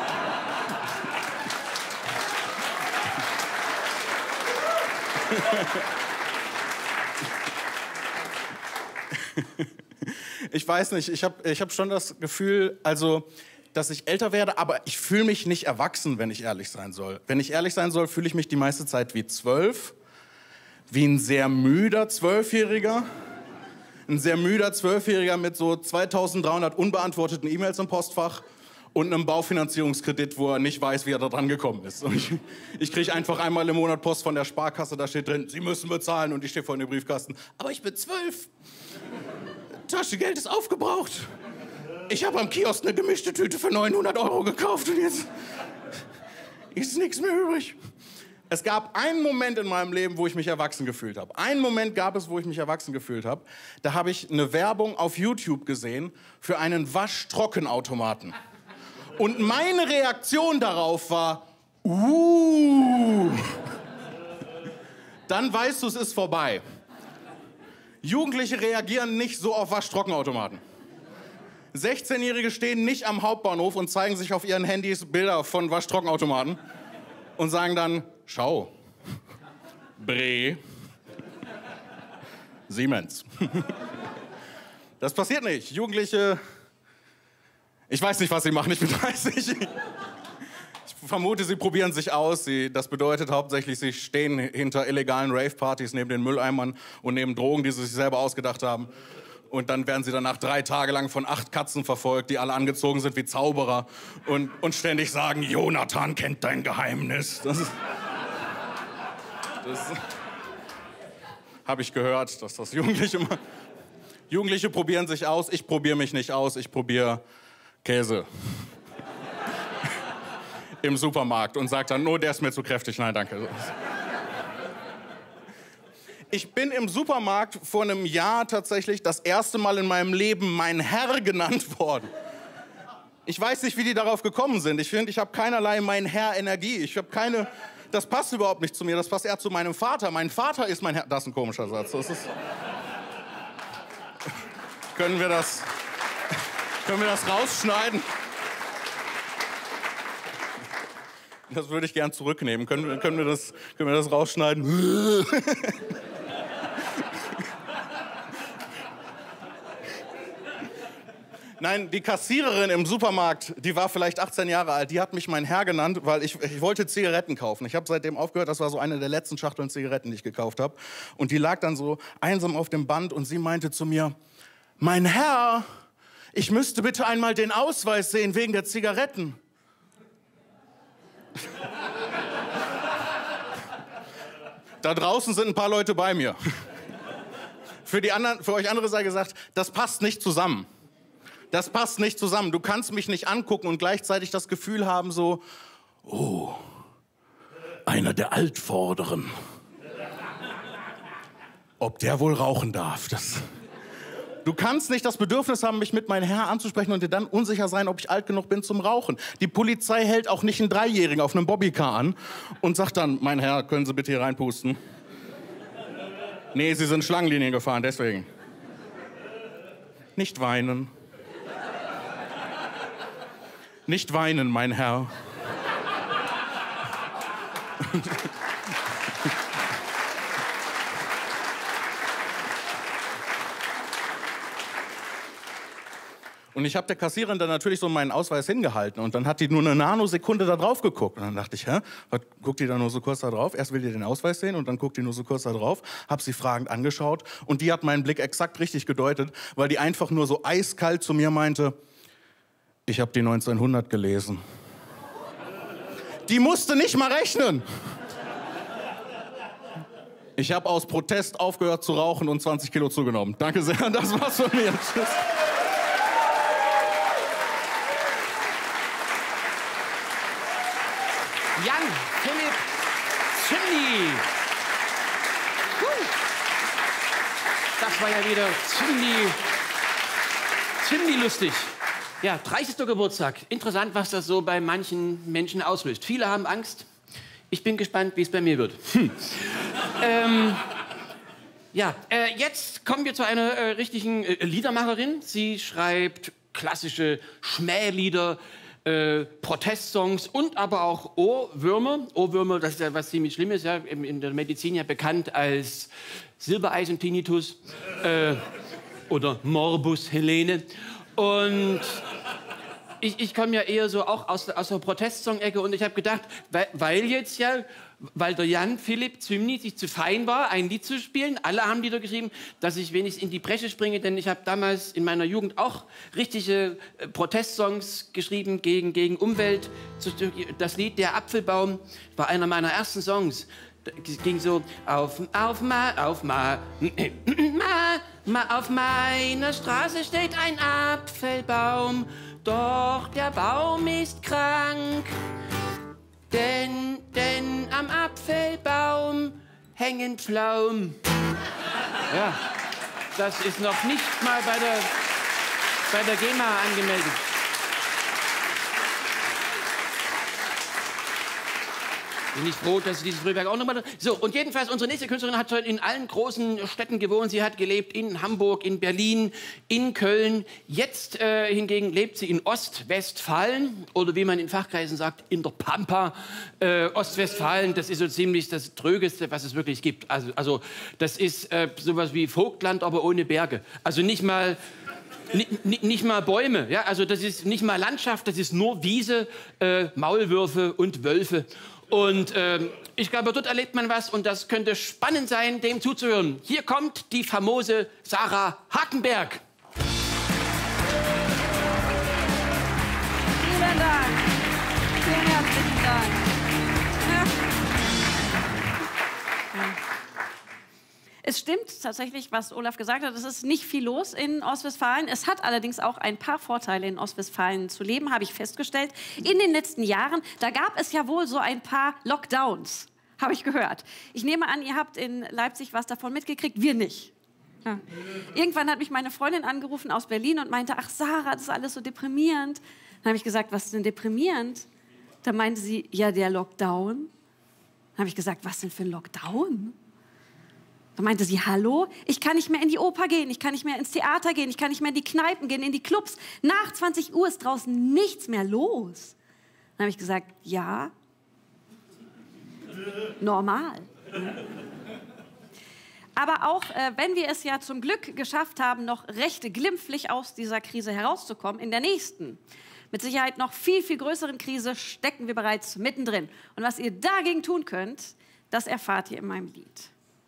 Ich weiß nicht, ich habe ich hab schon das Gefühl, also... dass ich älter werde, aber ich fühle mich nicht erwachsen, wenn ich ehrlich sein soll. Wenn ich ehrlich sein soll, fühle ich mich die meiste Zeit wie zwölf, wie ein sehr müder Zwölfjähriger. Ein sehr müder Zwölfjähriger mit so zweitausenddreihundert unbeantworteten E-Mails im Postfach und einem Baufinanzierungskredit, wo er nicht weiß, wie er da dran gekommen ist. Und ich ich kriege einfach einmal im Monat Post von der Sparkasse, da steht drin, Sie müssen bezahlen, und ich stehe vor dem Briefkasten. Aber ich bin zwölf. Taschengeld ist aufgebraucht. Ich habe am Kiosk eine gemischte Tüte für neunhundert Euro gekauft und jetzt ist nichts mehr übrig. Es gab einen Moment in meinem Leben, wo ich mich erwachsen gefühlt habe. Einen Moment gab es, wo ich mich erwachsen gefühlt habe. Da habe ich eine Werbung auf YouTube gesehen für einen Waschtrockenautomaten. Und meine Reaktion darauf war, uh, dann weißt du, es ist vorbei. Jugendliche reagieren nicht so auf Waschtrockenautomaten. sechzehnjährige stehen nicht am Hauptbahnhof und zeigen sich auf ihren Handys Bilder von Waschtrockenautomaten und sagen dann, schau, Bre, Siemens. Das passiert nicht. Jugendliche, ich weiß nicht, was sie machen, ich bin dreißig. Ich vermute, sie probieren sich aus. Sie, das bedeutet hauptsächlich, sie stehen hinter illegalen Rave-Partys neben den Mülleimern und neben Drogen, die sie sich selber ausgedacht haben. Und dann werden sie danach drei Tage lang von acht Katzen verfolgt, die alle angezogen sind wie Zauberer und, und ständig sagen, Jonathan kennt dein Geheimnis. Das, das habe ich gehört, dass das Jugendliche immer... Jugendliche probieren sich aus, ich probiere mich nicht aus, ich probiere Käse. Im Supermarkt und sage dann, oh, der ist mir zu kräftig, nein, danke. Ich bin im Supermarkt vor einem Jahr tatsächlich das erste Mal in meinem Leben mein Herr genannt worden. Ich weiß nicht, wie die darauf gekommen sind. Ich finde, ich habe keinerlei mein Herr Energie. Ich habe keine... Das passt überhaupt nicht zu mir. Das passt eher zu meinem Vater. Mein Vater ist mein Herr... Das ist ein komischer Satz. Das ist... Können wir das... Können wir das rausschneiden? Das würde ich gern zurücknehmen. Können wir, können wir, das, können wir das rausschneiden? Nein, die Kassiererin im Supermarkt, die war vielleicht achtzehn Jahre alt, die hat mich mein Herr genannt, weil ich, ich wollte Zigaretten kaufen. Ich habe seitdem aufgehört, das war so eine der letzten Schachteln Zigaretten, die ich gekauft habe. Und die lag dann so einsam auf dem Band und sie meinte zu mir, mein Herr, ich müsste bitte einmal den Ausweis sehen wegen der Zigaretten. Da draußen sind ein paar Leute bei mir. Für, die anderen, für euch andere sei gesagt, das passt nicht zusammen. Das passt nicht zusammen. Du kannst mich nicht angucken und gleichzeitig das Gefühl haben so, oh, einer der Altvorderen. Ob der wohl rauchen darf, das... Du kannst nicht das Bedürfnis haben, mich mit meinem Herr anzusprechen und dir dann unsicher sein, ob ich alt genug bin zum Rauchen. Die Polizei hält auch nicht einen Dreijährigen auf einem Bobbycar an und sagt dann, mein Herr, können Sie bitte hier reinpusten? Nee, Sie sind Schlangenlinien gefahren, deswegen. Nicht weinen. Nicht weinen, mein Herr. Und ich habe der Kassiererin dann natürlich so meinen Ausweis hingehalten und dann hat die nur eine Nanosekunde da drauf geguckt. Und dann dachte ich, hä, was guckt die da nur so kurz da drauf? Erst will die den Ausweis sehen und dann guckt die nur so kurz da drauf. Hab sie fragend angeschaut und die hat meinen Blick exakt richtig gedeutet, weil die einfach nur so eiskalt zu mir meinte, ich habe die neunzehnhundert gelesen. Die musste nicht mal rechnen. Ich habe aus Protest aufgehört zu rauchen und zwanzig Kilo zugenommen. Danke sehr, das war's von mir. Tschüss. Jan Philipp Zymny. Das war ja wieder ziemlich, ziemlich lustig. Ja, dreißigster Geburtstag. Interessant, was das so bei manchen Menschen auslöst. Viele haben Angst. Ich bin gespannt, wie es bei mir wird. Hm. ähm, ja, äh, jetzt kommen wir zu einer äh, richtigen äh, Liedermacherin. Sie schreibt klassische Schmählieder, Äh, Protestsongs und aber auch Ohrwürmer. Ohrwürmer, das ist ja was ziemlich Schlimmes, ja, in, in der Medizin ja bekannt als Silbereisen-Tinnitus äh, oder Morbus Helene. Und ich, ich komme ja eher so auch aus, aus der Protestsong-Ecke und ich habe gedacht, weil, weil jetzt ja, weil der Jan Philipp Zymny sich zu fein war, ein Lied zu spielen, alle haben Lieder geschrieben, dass ich wenigstens in die Bresche springe, denn ich habe damals in meiner Jugend auch richtige äh, Protestsongs geschrieben gegen, gegen Umwelt. Das Lied Der Apfelbaum war einer meiner ersten Songs. Es ging so, auf, auf, ma, auf, ma, ma, ma, auf meiner Straße steht ein Apfelbaum, doch der Baum ist krank. Denn, denn am Apfelbaum hängen Pflaumen. Ja, das ist noch nicht mal bei der, bei der GEMA angemeldet. Bin ich froh, dass Sie dieses Frühwerk auch nochmal... So, und jedenfalls, unsere nächste Künstlerin hat in allen großen Städten gewohnt. Sie hat gelebt in Hamburg, in Berlin, in Köln. Jetzt äh, hingegen lebt sie in Ostwestfalen oder wie man in Fachkreisen sagt, in der Pampa. Äh, Ostwestfalen, das ist so ziemlich das Trögeste, was es wirklich gibt. Also, also das ist äh, sowas wie Vogtland, aber ohne Berge. Also nicht mal... Nicht, nicht mal Bäume, ja, also das ist nicht mal Landschaft, das ist nur Wiese, äh, Maulwürfe und Wölfe. Und ähm, ich glaube, dort erlebt man was und das könnte spannend sein, dem zuzuhören. Hier kommt die famose Sarah Hakenberg. Vielen Dank. Vielen herzlichen Dank. Es stimmt tatsächlich, was Olaf gesagt hat. Es ist nicht viel los in Ostwestfalen. Es hat allerdings auch ein paar Vorteile, in Ostwestfalen zu leben, habe ich festgestellt. In den letzten Jahren, da gab es ja wohl so ein paar Lockdowns, habe ich gehört. Ich nehme an, ihr habt in Leipzig was davon mitgekriegt, wir nicht. Ja. Irgendwann hat mich meine Freundin angerufen aus Berlin und meinte, ach Sarah, das ist alles so deprimierend. Dann habe ich gesagt, was ist denn deprimierend? Da meinte sie, ja, der Lockdown. Dann habe ich gesagt, was denn für ein Lockdown? Da meinte sie, hallo, ich kann nicht mehr in die Oper gehen, ich kann nicht mehr ins Theater gehen, ich kann nicht mehr in die Kneipen gehen, in die Clubs. Nach zwanzig Uhr ist draußen nichts mehr los. Dann habe ich gesagt, ja, normal. Aber auch äh, wenn wir es ja zum Glück geschafft haben, noch recht glimpflich aus dieser Krise herauszukommen, in der nächsten, mit Sicherheit noch viel, viel größeren Krise stecken wir bereits mittendrin. Und was ihr dagegen tun könnt, das erfahrt ihr in meinem Lied.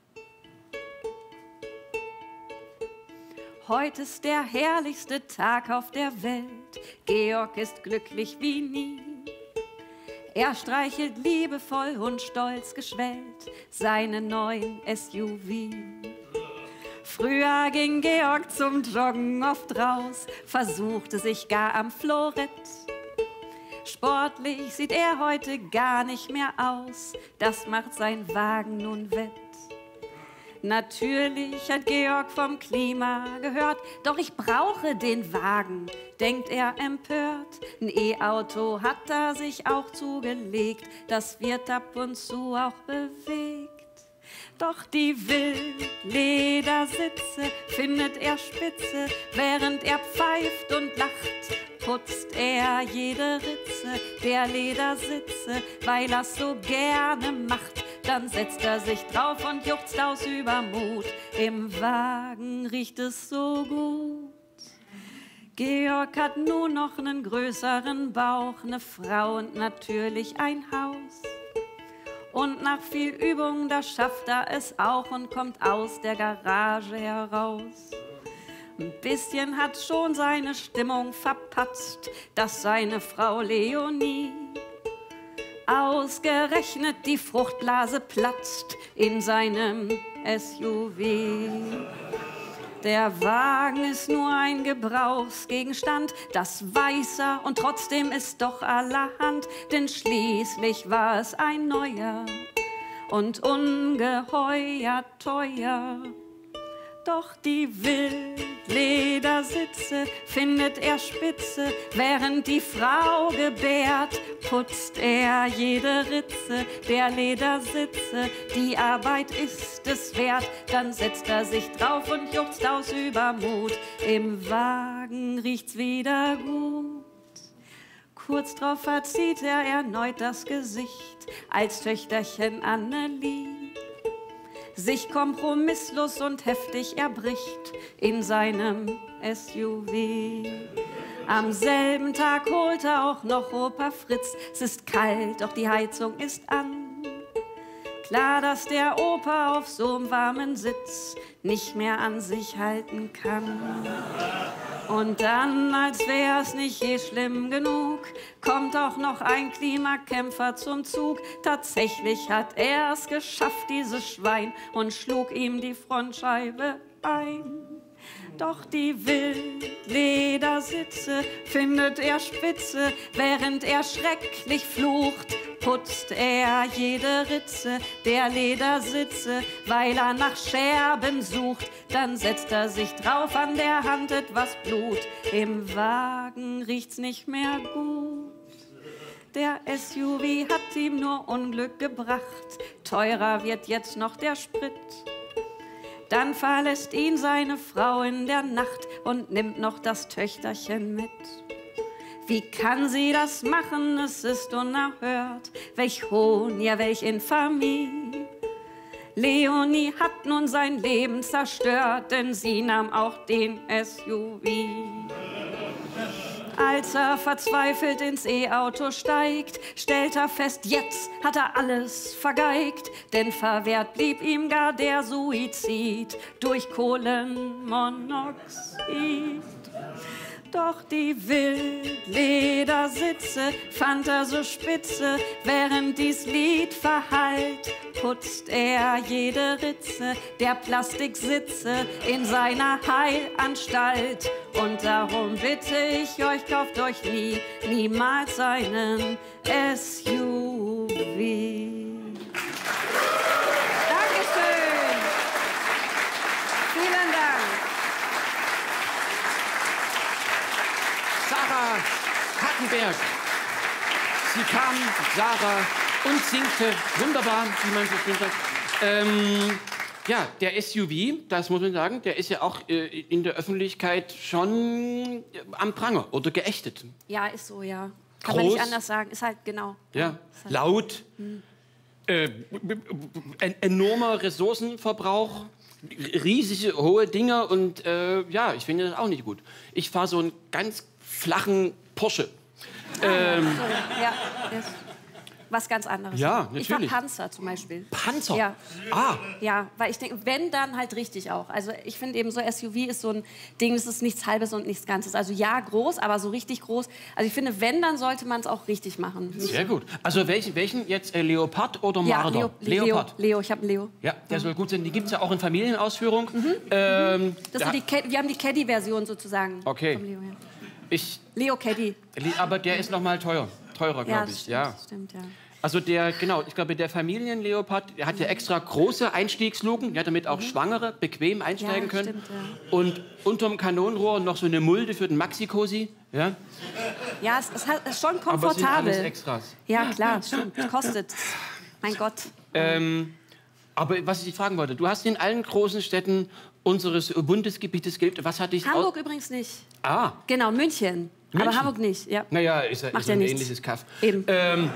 Heute ist der herrlichste Tag auf der Welt. Georg ist glücklich wie nie. Er streichelt liebevoll und stolz geschwellt seinen neuen S U V. Früher ging Georg zum Joggen oft raus, versuchte sich gar am Florett. Sportlich sieht er heute gar nicht mehr aus, das macht sein Wagen nun wett. Natürlich hat Georg vom Klima gehört, doch ich brauche den Wagen, denkt er empört. Ein E-Auto hat er sich auch zugelegt, das wird ab und zu auch bewegt. Doch die Wildledersitze findet er spitze, während er pfeift und lacht, putzt er jede Ritze der Ledersitze, weil er's so gerne macht. Dann setzt er sich drauf und juchzt aus Übermut. Im Wagen riecht es so gut. Georg hat nur noch einen größeren Bauch, eine Frau und natürlich ein Haus. Und nach viel Übung, da schafft er es auch und kommt aus der Garage heraus. Ein bisschen hat schon seine Stimmung verpatzt, dass seine Frau Leonie ausgerechnet die Fruchtblase platzt in seinem S U V. Der Wagen ist nur ein Gebrauchsgegenstand, das weiß er und trotzdem ist doch allerhand, denn schließlich war es ein neuer und ungeheuer teuer. Doch die Wildledersitze findet er spitze, während die Frau gebärt, putzt er jede Ritze der Ledersitze. Die Arbeit ist es wert, dann setzt er sich drauf und juchzt aus Übermut. Im Wagen riecht's wieder gut. Kurz drauf verzieht er erneut das Gesicht, als Töchterchen Annelie sich kompromisslos und heftig erbricht in seinem S U V. Am selben Tag holt er auch noch Opa Fritz. Es ist kalt, doch die Heizung ist an. Klar, dass der Opa auf so'm warmen Sitz nicht mehr an sich halten kann. Und dann, als wär's nicht je schlimm genug, kommt auch noch ein Klimakämpfer zum Zug. Tatsächlich hat er's geschafft, dieses Schwein, und schlug ihm die Frontscheibe ein. Doch die Wildledersitze findet er spitze, während er schrecklich flucht, putzt er jede Ritze der Ledersitze, weil er nach Scherben sucht. Dann setzt er sich drauf, an der Hand etwas Blut. Im Wagen riecht's nicht mehr gut. Der S U V hat ihm nur Unglück gebracht. Teurer wird jetzt noch der Sprit. Dann verlässt ihn seine Frau in der Nacht und nimmt noch das Töchterchen mit. Wie kann sie das machen? Es ist unerhört. Welch Hohn, ja welch Infamie. Leonie hat nun sein Leben zerstört, denn sie nahm auch den S U V. Als er verzweifelt ins E-Auto steigt, stellt er fest, jetzt hat er alles vergeigt. Denn verwehrt blieb ihm gar der Suizid durch Kohlenmonoxid. Doch die Wildledersitze fand er so spitze, während dies Lied verhallt, putzt er jede Ritze der Plastiksitze in seiner Heilanstalt. Und darum bitte ich euch, kauft euch nie, niemals einen S U V. Dankeschön. Vielen Dank. Hagenberg. Sie kam, Sarah, und singte wunderbar, wie man so schön sagt. Ähm, ja, der S U V, das muss man sagen, der ist ja auch äh, in der Öffentlichkeit schon äh, am Pranger oder geächtet. Ja, ist so, ja. Kann Groß. man nicht anders sagen. Ist halt, genau. Ja, Ist halt laut, äh, ein enormer Ressourcenverbrauch, riesige hohe Dinger und äh, ja, ich finde das auch nicht gut. Ich fahre so einen ganz flachen Porsche. Ähm, so, ja, ist was ganz anderes. Ja, Ich war natürlich. Panzer zum Beispiel. Panzer? Ja. Ah, Ja, weil ich denke, wenn, dann halt richtig auch. Also ich finde eben so S U V ist so ein Ding, das ist nichts Halbes und nichts Ganzes. Also ja, groß, aber so richtig groß. Also ich finde, wenn, dann sollte man es auch richtig machen. Nicht sehr gut. Also welchen, welchen jetzt, äh, Leopard oder Ja, Marder? Leo, Leopard. Leo, Leo, ich habe einen Leo. Ja, der soll gut sein. Die gibt es ja auch in Familienausführung. Ähm, Das da- sind die Cad- wir haben die Caddy-Version sozusagen. Okay. Vom Leo, ja. ich, Leo Caddy. aber der ist noch mal teuer. Teurer, Ja, glaube das ich. stimmt, Ja. das stimmt, ja. Also der, genau, ich glaube, der Familienleopard, der hat ja extra große Einstiegsluken, ja, damit auch Schwangere bequem einsteigen Ja, können. stimmt, ja. Und unterm Kanonenrohr noch so eine Mulde für den Maxi-Cosi. Ja? Ja, es, es hat- es ist schon Aber es sind komfortabel. alles Extras. Ja, klar, stimmt. Kostet. Mein Gott. Ähm, aber was ich dich fragen wollte, du hast in allen großen Städten unseres Bundesgebietes gelebt. Was hat dich Hamburg übrigens nicht. Ah, Genau, München. Aber München? Hamburg nicht, ja. naja, ist, ja- Macht ist ja ein nichts. ähnliches Kaff. Eben. Ähm,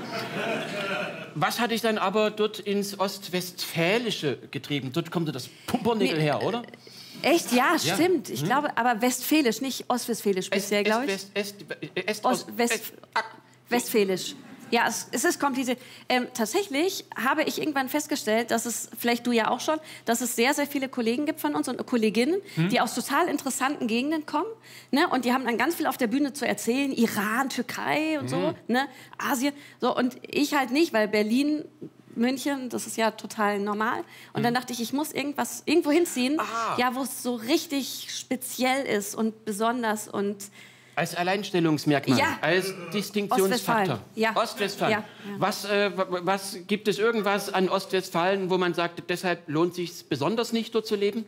was hat dich dann aber dort ins Ostwestfälische getrieben? Dort kommt das Pumpernickel Nee, her, oder? Echt? Ja, Ja. stimmt. Ich glaube, aber Westfälisch, nicht Ostwestfälisch bisher, glaube ich. Est, Est, Est, Est, Ost, West, Est, ah, Westfälisch. Ja, es, es ist kompliziert. Ähm, tatsächlich habe ich irgendwann festgestellt, dass es, vielleicht du ja auch schon, dass es sehr, sehr viele Kollegen gibt von uns und Kolleginnen, die aus total interessanten Gegenden kommen. Ne? Und die haben dann ganz viel auf der Bühne zu erzählen. Iran, Türkei und so, ne? Asien. So, und ich halt nicht, weil Berlin, München, das ist ja total normal. Und dann dachte ich, ich muss irgendwas irgendwo hinziehen, Ah. ja, wo es so richtig speziell ist und besonders und als Alleinstellungsmerkmal, Ja. als Distinktionsfaktor. Ostwestfalen. Ja. Ostwestfalen. Ja, ja. Was, äh, wa- was gibt es irgendwas an Ostwestfalen, wo man sagt, deshalb lohnt es sich besonders nicht dort zu leben?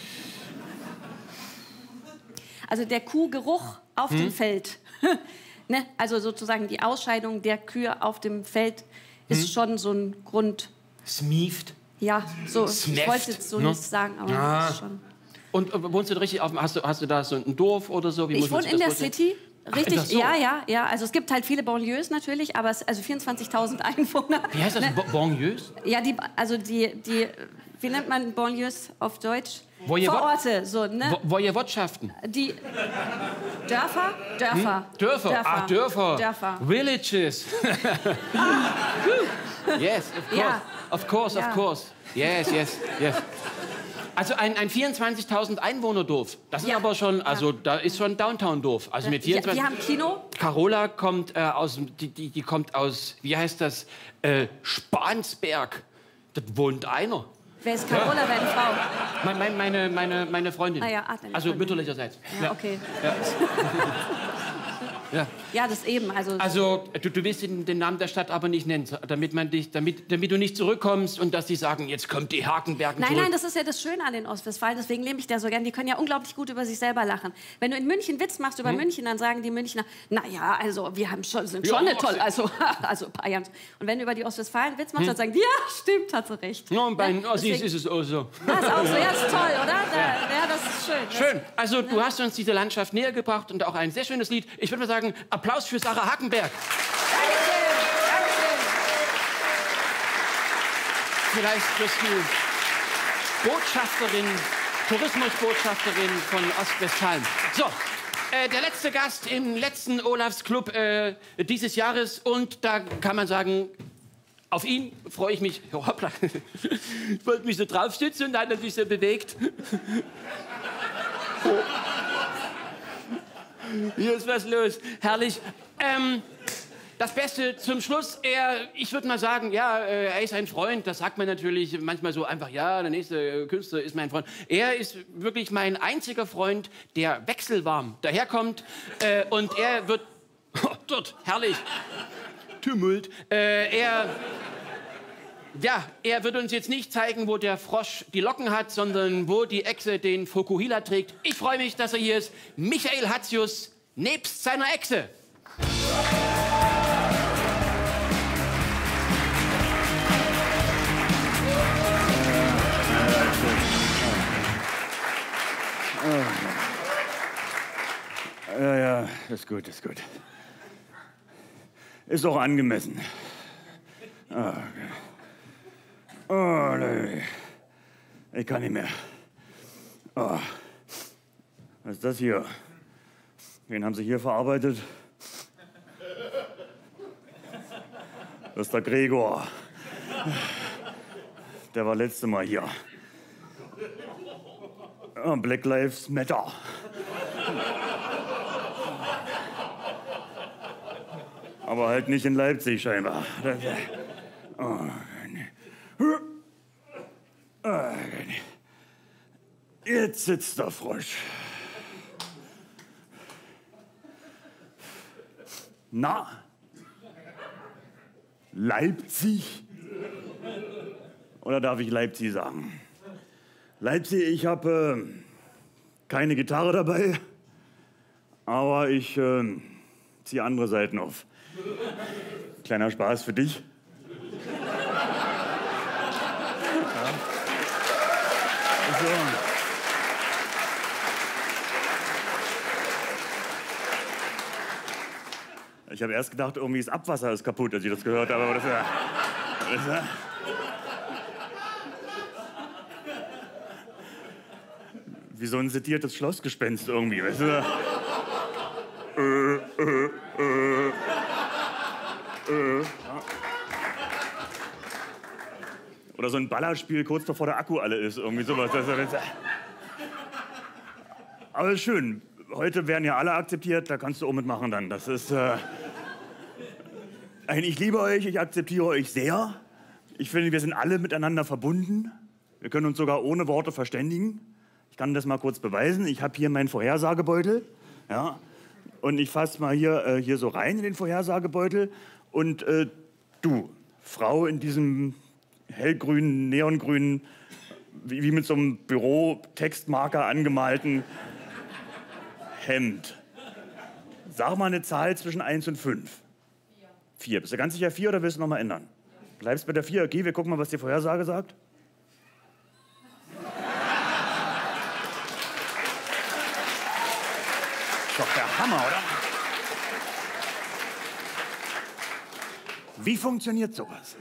Also der Kuhgeruch auf Hm? dem Feld. Ne? Also sozusagen die Ausscheidung der Kühe auf dem Feld ist Hm? schon so ein Grund. Smieft. Ja, so, ich Sneft, wollte jetzt so ne? nicht sagen, aber Ah. das ist schon. Und äh, wohnst du da richtig auf, hast du, hast du da so ein Dorf oder so? Wie Ich muss man wohne sich in das der vorstellen? City. Ach, Richtig, ist das so? ja, ja, ja. Also es gibt halt viele Banlieues natürlich, aber es, also vierundzwanzigtausend Einwohner. Wie heißt das? Ne? Bo- Banlieues? Ja, die, also die, die, wie nennt man Banlieues auf Deutsch? Wojewod- Vororte, so, ne? Wo- Wojewodschaften. Die Dörfer? Dörfer. Dörfer. Ah, Dörfer. Dörfer. Villages. yes, of course. Ja. Of course, Ja. of course. Yes, yes, yes. Also ein, ein vierundzwanzigtausend Einwohner-Dorf. Das ist Ja. aber schon, also da ist schon Downtown-Dorf. Also mit Ja, vierundzwanzig. die haben Kino. Carola kommt äh, aus, dem- die, die, die kommt aus, wie heißt das, äh, Spansberg. Da wohnt einer. Wer ist Carola, wer eine Frau? Mein, mein, meine, meine, meine Freundin. Ah ja, ah, deine also Freundin. mütterlicherseits. Ja, okay. Ja. Ja, das eben. Also, Also, du, du willst den, den Namen der Stadt aber nicht nennen, damit, man dich, damit, damit du nicht zurückkommst und dass die sagen, jetzt kommt die Hakenbergen nein, zurück. nein, das ist ja das Schöne an den Ostwestfalen, deswegen liebe ich da so gern. Die können ja unglaublich gut über sich selber lachen. Wenn du in München Witz machst Hm? über München, dann sagen die Münchner, na ja, also wir haben schon, sind Ja, schon eine tolle, sie- also, also Bayern. Und wenn du über die Ostwestfalen Witz machst, dann sagen die, ja, stimmt, hat sie recht. Hm? Ja, und bei den Ne? Ossis Deswegen- ist es auch so. Ja, ist auch so, ja, ist toll, oder? Da, ja, das ist schön. Das Schön. Also, du hast uns diese Landschaft näher gebracht und auch ein sehr schönes Lied. Ich würde mal sagen, Applaus für Sarah Hakenberg. Dankeschön, Dankeschön. Vielleicht wirst du Botschafterin, Tourismusbotschafterin von Ostwestfalen. So, äh, der letzte Gast im letzten Olafs Club äh, dieses Jahres. Und da kann man sagen, auf ihn freue ich mich. Oh, hoppla. Ich wollte mich so draufstützen und dann hat er sich so bewegt. Oh. Hier ist was los. Herrlich. Ähm, das Beste zum Schluss, er, ich würde mal sagen, ja, äh, er ist ein Freund, das sagt man natürlich manchmal so einfach, ja, der nächste Künstler ist mein Freund. Er ist wirklich mein einziger Freund, der wechselwarm daherkommt äh, und er wird, oh, dort, herrlich, Tumult, äh, er, ja, er wird uns jetzt nicht zeigen, wo der Frosch die Locken hat, sondern wo die Echse den Fokuhila trägt. Ich freue mich, dass er hier ist, Michael Hatzius, nebst seiner Echse. ist gut, ist gut. Ist auch angemessen. Oh, okay. Oh, nee. Ich kann nicht mehr. Oh. Was ist das hier? Wen haben Sie hier verarbeitet? Das ist der Gregor. Der war letzte Mal hier. Oh, Black Lives Matter. Aber halt nicht in Leipzig scheinbar. Oh, jetzt sitzt der Frosch. Na? Leipzig? Oder darf ich Leipzig sagen? Leipzig, ich habe äh, keine Gitarre dabei, aber ich äh, ziehe andere Seiten auf. Kleiner Spaß für dich. Ja. So. Ich habe erst gedacht, irgendwie das Abwasser ist kaputt, als ich das gehört habe. Aber das ist ja, das ist ja wie so ein sediertes Schlossgespenst irgendwie. Weißt du? äh, äh, äh, äh. Oder so ein Ballerspiel kurz bevor der Akku alle ist. Irgendwie sowas. Das ist ja aber ist schön. Heute werden ja alle akzeptiert, da kannst du auch mitmachen dann. Das ist. Äh ich liebe euch, ich akzeptiere euch sehr. Ich finde, wir sind alle miteinander verbunden. Wir können uns sogar ohne Worte verständigen. Ich kann das mal kurz beweisen. Ich habe hier meinen Vorhersagebeutel. Ja, und ich fasse mal hier, äh, hier so rein in den Vorhersagebeutel. Und äh, du, Frau in diesem hellgrünen, neongrünen, wie, wie mit so einem Büro-Textmarker angemalten Hemd. Sag mal eine Zahl zwischen eins und fünf. Vier. Vier. Bist du ganz sicher vier oder willst du noch mal ändern? Bleibst bei der vier. Okay, wir gucken mal, was die Vorhersage sagt. Ist doch der Hammer, oder? Wie funktioniert sowas?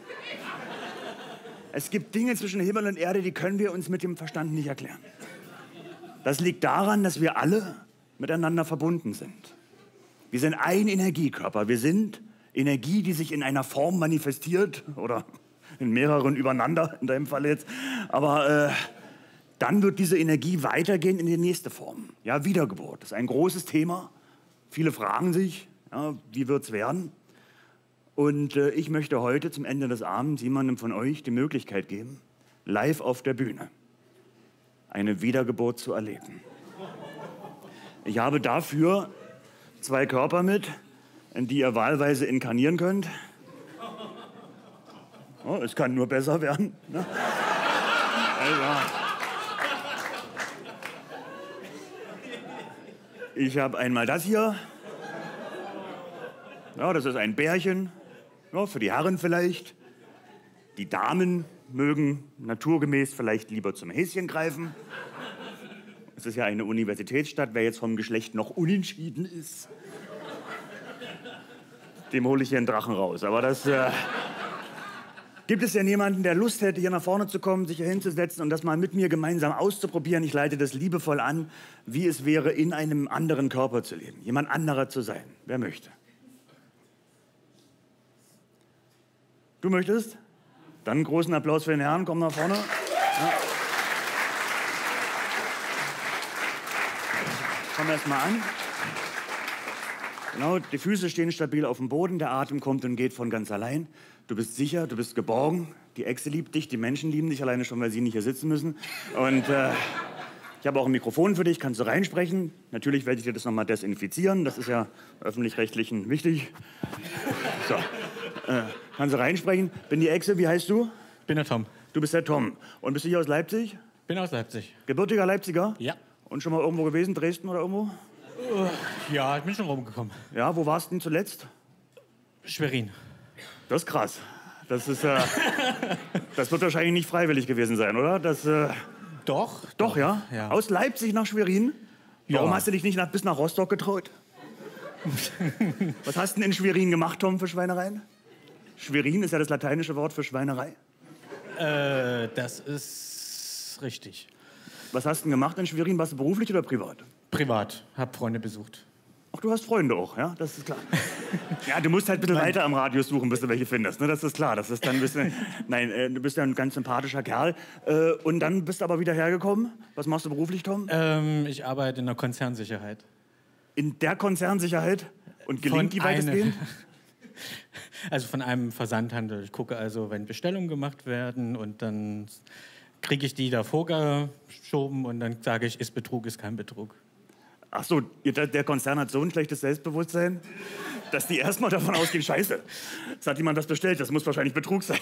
Es gibt Dinge zwischen Himmel und Erde, die können wir uns mit dem Verstand nicht erklären. Das liegt daran, dass wir alle miteinander verbunden sind. Wir sind ein Energiekörper. Wir sind Energie, die sich in einer Form manifestiert oder in mehreren übereinander, in deinem Fall jetzt. Aber äh, dann wird diese Energie weitergehen in die nächste Form. Ja, Wiedergeburt. Das ist ein großes Thema. Viele fragen sich, ja, wie wird's werden? Und äh, ich möchte heute zum Ende des Abends jemandem von euch die Möglichkeit geben, live auf der Bühne eine Wiedergeburt zu erleben. Ich habe dafür zwei Körper mit, in die ihr wahlweise inkarnieren könnt. Oh, es kann nur besser werden. Ne? Also, ich habe einmal das hier. Ja, das ist ein Bärchen. Ja, für die Herren vielleicht. Die Damen mögen naturgemäß vielleicht lieber zum Häschen greifen. Es ist ja eine Universitätsstadt. Wer jetzt vom Geschlecht noch unentschieden ist, dem hole ich hier einen Drachen raus. Aber das... Äh, gibt es denn jemanden, der Lust hätte, hier nach vorne zu kommen, sich hier hinzusetzen und das mal mit mir gemeinsam auszuprobieren? Ich leite das liebevoll an, wie es wäre, in einem anderen Körper zu leben. Jemand anderer zu sein. Wer möchte? Du möchtest? Dann einen großen Applaus für den Herrn. Komm nach vorne. Ja. Komm erst mal an. Genau, die Füße stehen stabil auf dem Boden, der Atem kommt und geht von ganz allein. Du bist sicher, du bist geborgen. Die Echse liebt dich, die Menschen lieben dich, alleine schon, weil sie nicht hier sitzen müssen. Und äh, ich habe auch ein Mikrofon für dich, kannst du reinsprechen. Natürlich werde ich dir das nochmal desinfizieren, das ist ja öffentlich-rechtlichen wichtig. So, äh, kannst du reinsprechen. Bin die Echse, wie heißt du? Bin der Tom. Du bist der Tom. Und bist du hier aus Leipzig? Bin aus Leipzig. Gebürtiger Leipziger? Ja. Und schon mal irgendwo gewesen, Dresden oder irgendwo? Ja, ich bin schon rumgekommen. Ja, wo warst du denn zuletzt? Schwerin. Das ist krass. Das ist, äh, das wird wahrscheinlich nicht freiwillig gewesen sein, oder? Das, äh, Doch. doch, doch, ja? ja? Aus Leipzig nach Schwerin? Warum Ja. hast du dich nicht nach, bis nach Rostock getraut? Was hast du denn in Schwerin gemacht, Tom, für Schweinereien? Schwerin ist ja das lateinische Wort für Schweinerei. Äh, das ist richtig. Was hast du denn gemacht in Schwerin? Warst du beruflich oder privat? Privat. Hab Freunde besucht. Ach, du hast Freunde auch, ja? Das ist klar. Ja, du musst halt ein bisschen weiter am Radius suchen, bis du welche findest. Ne? Das ist klar. Das ist dann ein bisschen, nein, äh, du bist ja ein ganz sympathischer Kerl. Äh, und dann bist du aber wieder hergekommen. Was machst du beruflich, Tom? Ähm, ich arbeite in der Konzernsicherheit. In der Konzernsicherheit? Und gelingt Von die weitestgehend? einem- Also von einem Versandhandel. Ich gucke also, wenn Bestellungen gemacht werden und dann kriege ich die da vorgeschoben und dann sage ich, ist Betrug, ist kein Betrug. Ach so, ihr- der der Konzern hat so ein schlechtes Selbstbewusstsein, dass die erstmal davon ausgehen, scheiße, es hat jemand das bestellt, das muss wahrscheinlich Betrug sein.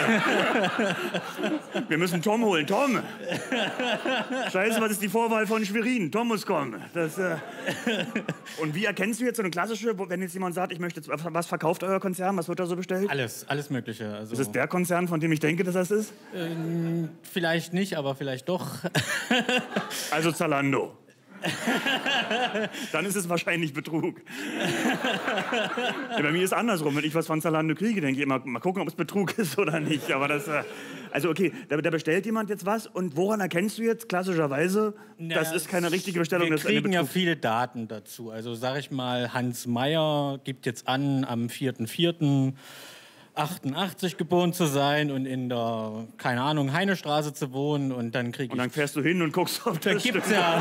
Wir müssen Tom holen. Tom! Scheiße, was ist die Vorwahl von Schwerin? Tom muss kommen. Das, äh Und wie erkennst du jetzt so eine klassische, wo- wenn jetzt jemand sagt, ich möchte jetzt, was verkauft euer Konzern, was wird da so bestellt? Alles, alles Mögliche. Also, Ist es der Konzern, von dem ich denke, dass das ist? ähm, vielleicht nicht, aber vielleicht doch. Also Zalando. Dann ist es wahrscheinlich Betrug. Ja, bei mir ist es andersrum. Wenn ich was von Zalando kriege, denke ich immer, mal gucken, ob es Betrug ist oder nicht. Aber das, äh, also okay, da, da bestellt jemand jetzt was und woran erkennst du jetzt klassischerweise, das ist keine richtige Bestellung, Wir das ist eine kriegen ja Betrug? viele Daten dazu. Also sage ich mal, Hans Meyer gibt jetzt an, am vierten vierten achtundachtzig geboren zu sein und in der, keine Ahnung, Heinestraße zu wohnen und dann kriege Und ich... dann fährst du hin und guckst, ob Da das gibt's stimmt. ja...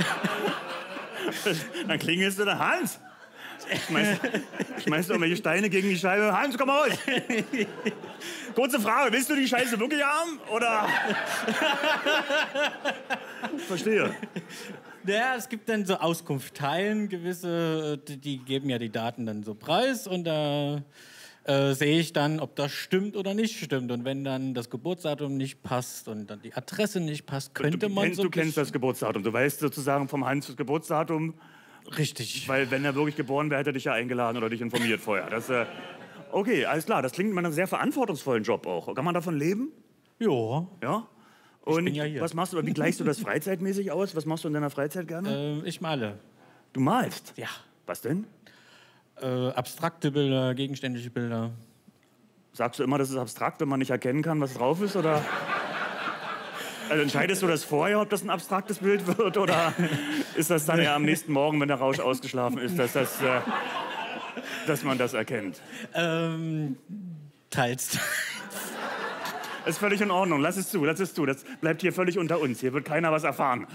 Dann klingelst du da, Hans! Schmeißt, schmeißt du irgendwelche Steine gegen die Scheibe. Hans, komm mal raus! Kurze Frage, willst du die Scheiße wirklich haben? Oder? Verstehe. Ja, es gibt dann so Auskunftsteilen, gewisse, die, die geben ja die Daten dann so preis und da äh, sehe ich dann, ob das stimmt oder nicht stimmt. Und wenn dann das Geburtsdatum nicht passt und dann die Adresse nicht passt, könnte Du, man kennst, so du ein kennst bisschen- das Geburtsdatum. Du weißt sozusagen vom Hans das Geburtsdatum, Richtig. weil wenn er wirklich geboren wäre, hätte er dich ja eingeladen oder dich informiert vorher. Das, äh, okay, alles klar. Das klingt nach einem sehr verantwortungsvollen Job auch. Kann man davon leben? Ja. Ja. Und bin ja hier. was machst du? Wie gleichst du das freizeitmäßig aus? Was machst du in deiner Freizeit gerne? Äh, ich male. Du malst. Ja. Was denn? Äh, abstrakte Bilder, gegenständliche Bilder. Sagst du immer, das ist abstrakt, wenn man nicht erkennen kann, was drauf ist? Oder? Also entscheidest du das vorher, ob das ein abstraktes Bild wird? Oder ist das dann eher am nächsten Morgen, wenn der Rausch ausgeschlafen ist, dass, das, äh, dass man das erkennt? Ähm, teils. Ist völlig in Ordnung. Lass es zu, lass es zu. Das bleibt hier völlig unter uns. Hier wird keiner was erfahren.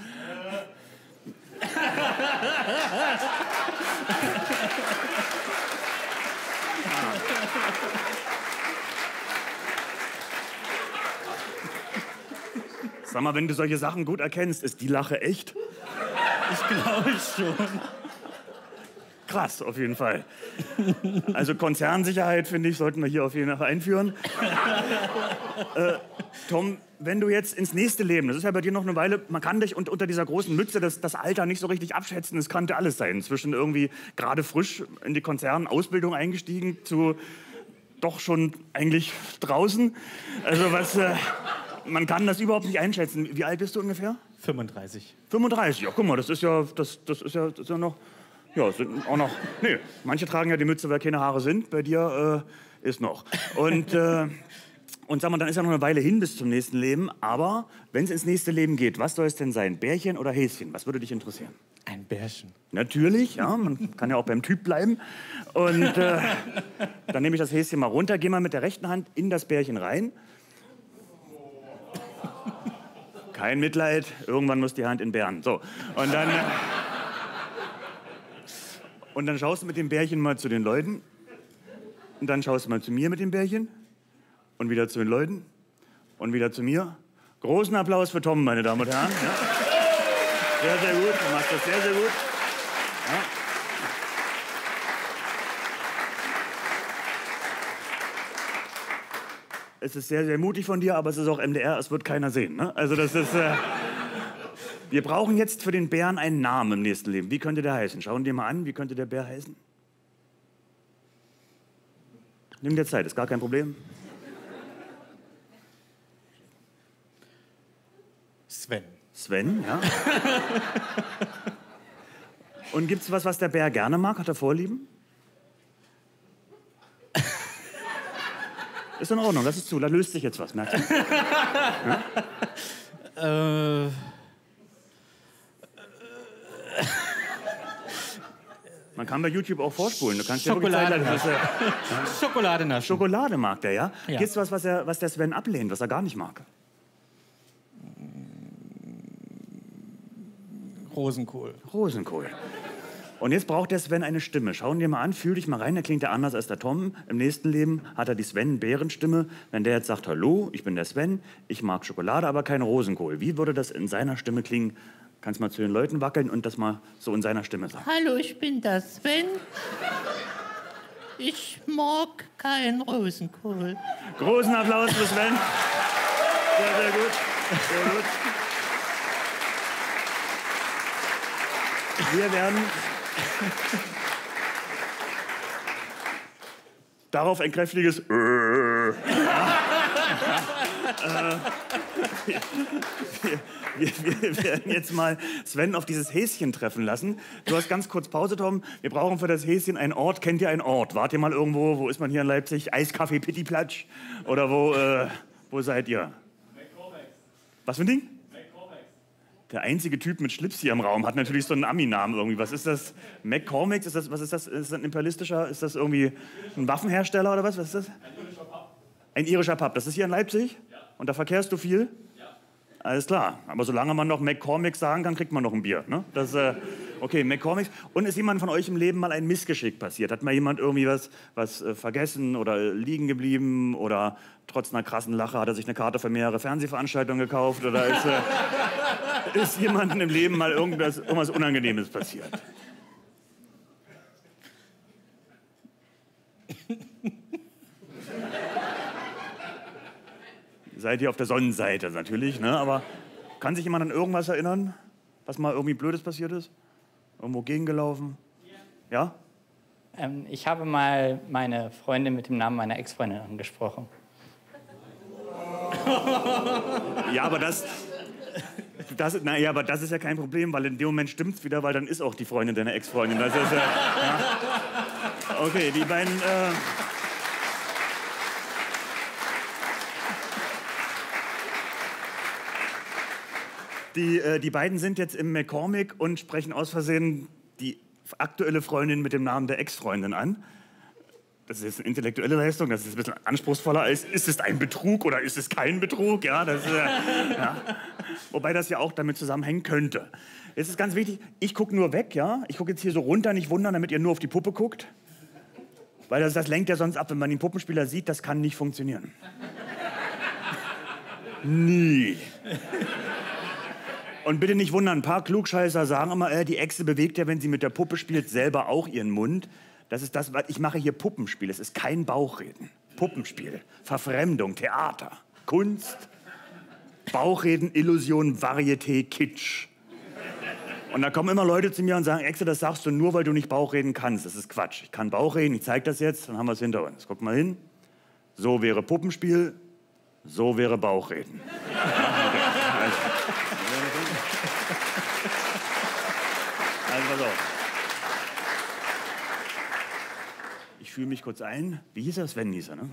Sag mal, wenn du solche Sachen gut erkennst, ist die Lache echt? Ich glaube schon. Krass, auf jeden Fall. Also Konzernsicherheit, finde ich, sollten wir hier auf jeden Fall einführen. äh, Tom, wenn du jetzt ins nächste Leben, das ist ja bei dir noch eine Weile, man kann dich unter dieser großen Mütze das, das Alter nicht so richtig abschätzen, es könnte alles sein. Zwischen irgendwie gerade frisch in die Konzernausbildung eingestiegen zu doch schon eigentlich draußen. Also was, äh, man kann das überhaupt nicht einschätzen. Wie alt bist du ungefähr? fünfunddreißig. fünfunddreißig, ja, guck mal, das ist ja, das, das ist ja, das ist ja noch, ja, sind auch noch, nee, manche tragen ja die Mütze, weil keine Haare sind, bei dir äh, ist noch. Und, äh, und sag mal, dann ist ja noch eine Weile hin bis zum nächsten Leben, aber wenn es ins nächste Leben geht, was soll es denn sein, Bärchen oder Häschen? Was würde dich interessieren? Ein Bärchen. Natürlich, ja, man kann ja auch beim Typ bleiben. Und äh, dann nehme ich das Häschen mal runter, gehe mal mit der rechten Hand in das Bärchen rein. Kein Mitleid, irgendwann muss die Hand in Bären. So, und dann, äh, und dann schaust du mit dem Bärchen mal zu den Leuten. Und dann schaust du mal zu mir mit dem Bärchen. Und wieder zu den Leuten. Und wieder zu mir. Großen Applaus für Tom, meine Damen und Herren. Ja. Sehr, sehr gut, du machst das sehr, sehr gut. Ja. Es ist sehr, sehr mutig von dir, aber es ist auch M D R, es wird keiner sehen. Ne? Also das ist... Äh Wir brauchen jetzt für den Bären einen Namen im nächsten Leben. Wie könnte der heißen? Schauen dir mal an, wie könnte der Bär heißen? Nimm dir Zeit, ist gar kein Problem. Sven. Sven, ja. Und gibt's was, was der Bär gerne mag? Hat er Vorlieben? Ist in Ordnung, lass es zu. Da löst sich jetzt was, merkst du? Ja? Äh... Man kann bei YouTube auch vorspulen. Du kannst ja Schokolade. wirklich zeigen, dass er Schokolade naschen. Schokolade mag der, ja? Ja. Gibt's was, was, er, was der Sven ablehnt, was er gar nicht mag? Rosenkohl. Rosenkohl. Und jetzt braucht der Sven eine Stimme. Schau ihn dir mal an, fühl dich mal rein, da klingt er anders als der Tom. Im nächsten Leben hat er die Sven-Bärenstimme. Wenn der jetzt sagt, hallo, ich bin der Sven, ich mag Schokolade, aber kein Rosenkohl. Wie würde das in seiner Stimme klingen? Kannst mal zu den Leuten wackeln und das mal so in seiner Stimme sagen. Hallo, ich bin der Sven. Ich mag keinen Rosenkohl. Großen Applaus für Sven. Sehr, sehr gut. Sehr gut. Wir werden darauf ein kräftiges äh. äh, wir, wir, wir werden jetzt mal Sven auf dieses Häschen treffen lassen. Du hast ganz kurz Pause, Tom. Wir brauchen für das Häschen einen Ort. Kennt ihr einen Ort? Wart ihr mal irgendwo? Wo ist man hier in Leipzig? Eiskaffee Pittiplatsch? Oder wo, äh, wo seid ihr? Was für ein Ding? Der einzige Typ mit Schlips hier im Raum hat natürlich so einen Ami-Namen irgendwie. Was ist das? McCormick's? Ist das, was ist das? Ist das ein imperialistischer? Ist das irgendwie ein Waffenhersteller oder was? Was ist das? Ein irischer Pub. Ein irischer Pub. Das ist hier in Leipzig? Ja. Und da verkehrst du viel? Ja. Alles klar. Aber solange man noch McCormick's sagen kann, kriegt man noch ein Bier. Ne? Das, äh, okay, McCormick's. Und ist jemand von euch im Leben mal ein Missgeschick passiert? Hat mal jemand irgendwie was, was äh, vergessen oder liegen geblieben? Oder trotz einer krassen Lache hat er sich eine Karte für mehrere Fernsehveranstaltungen gekauft? Oder ist... Äh, Ist jemandem im Leben mal irgendwas, irgendwas Unangenehmes passiert? Seid ihr auf der Sonnenseite natürlich, ne? Aber kann sich jemand an irgendwas erinnern, was mal irgendwie Blödes passiert ist? Irgendwo gegengelaufen? Ja? Ähm, ich habe mal meine Freundin mit dem Namen meiner Ex-Freundin angesprochen. Ja, aber das... Das, na ja, aber das ist ja kein Problem, weil in dem Moment stimmt's wieder, weil dann ist auch die Freundin deiner Ex-Freundin. Das ist, äh, ja. Okay, die beiden. Äh die, äh, die beiden sind jetzt im McCormick und sprechen aus Versehen die aktuelle Freundin mit dem Namen der Ex-Freundin an. Das ist jetzt eine intellektuelle Leistung, das ist ein bisschen anspruchsvoller als, ist es ein Betrug oder ist es kein Betrug? Ja, das, äh, ja. Wobei das ja auch damit zusammenhängen könnte. Jetzt ist ganz wichtig, ich gucke nur weg, ja? Ich gucke jetzt hier so runter, nicht wundern, damit ihr nur auf die Puppe guckt. Weil das, das lenkt ja sonst ab, wenn man den Puppenspieler sieht, das kann nicht funktionieren. Nie. Und bitte nicht wundern, ein paar Klugscheißer sagen immer, äh, die Echse bewegt ja, wenn sie mit der Puppe spielt, selber auch ihren Mund. Das ist das, was ich mache hier Puppenspiel. Es ist kein Bauchreden. Puppenspiel, Verfremdung, Theater, Kunst, Bauchreden, Illusion, Varieté, Kitsch. Und da kommen immer Leute zu mir und sagen, Echse, das sagst du nur, weil du nicht Bauchreden kannst. Das ist Quatsch. Ich kann Bauchreden, ich zeige das jetzt, dann haben wir es hinter uns. Guck mal hin. So wäre Puppenspiel, so wäre Bauchreden. Also pass auf. Ich fühle mich kurz ein. Wie hieß er? Sven hieß er, ne?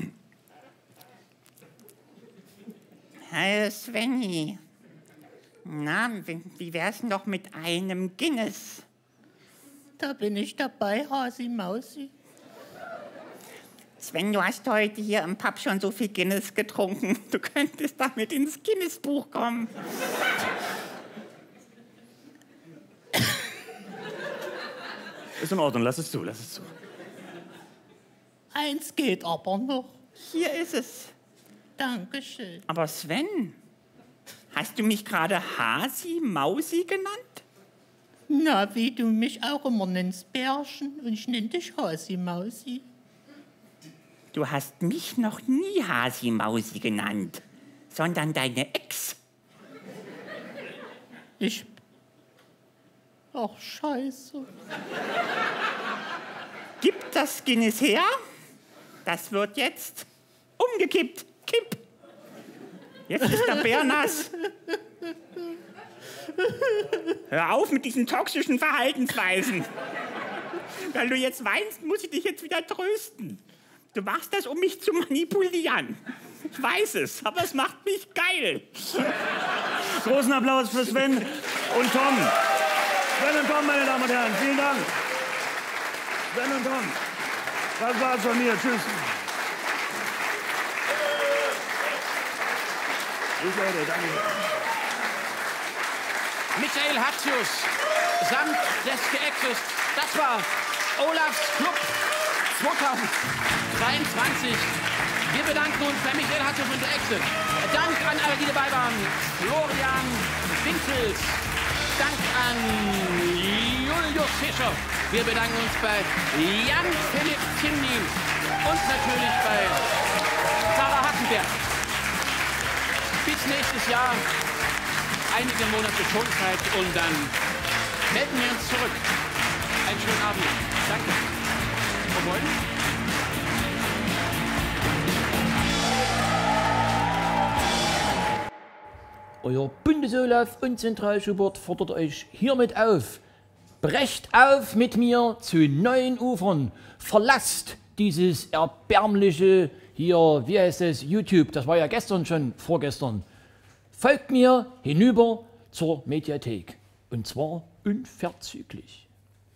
Hallo Svenny. Na, wie wär's denn doch mit einem Guinness? Da bin ich dabei, Hasi Mausi. Sven, du hast heute hier im Pub schon so viel Guinness getrunken. Du könntest damit ins Guinness-Buch kommen. Ist in Ordnung, lass es zu, lass es zu. Eins geht aber noch. Hier ist es. Dankeschön. Aber Sven, hast du mich gerade Hasi Mausi genannt? Na, wie du mich auch immer nennst, Bärchen. Und ich nenne dich Hasi Mausi. Du hast mich noch nie Hasi Mausi genannt, sondern deine Ex. Ich... Ach, scheiße. Gib das Guinness her. Das wird jetzt umgekippt. Kipp. Jetzt ist der Bär nass. Hör auf mit diesen toxischen Verhaltensweisen. Weil du jetzt weinst, muss ich dich jetzt wieder trösten. Du machst das, um mich zu manipulieren. Ich weiß es, aber es macht mich geil. Großen Applaus für Sven und Tom. Sven und Tom, meine Damen und Herren, vielen Dank. Sven und Tom, das war's von mir. Tschüss. Tschüss, Leute, danke. Michael Hatzius samt des Geexes. Das war Olafs Club zwanzig dreiundzwanzig. Wir bedanken uns bei Michael Hatzius und der Exe. Dank an alle, die dabei waren. Florian Winkels. Dank an Julius Fischer. Wir bedanken uns bei Jan-Philipp Zimny und natürlich bei Sarah Hattenberg. Bis nächstes Jahr. Einige Monate Schonzeit und dann melden wir uns zurück. Einen schönen Abend. Danke. Von heute. Euer Bundes-Olaf und Zentralschubert fordert euch hiermit auf. Brecht auf mit mir zu neuen Ufern. Verlasst dieses erbärmliche, hier, wie heißt es, YouTube. Das war ja gestern schon, vorgestern. Folgt mir hinüber zur Mediathek. Und zwar unverzüglich.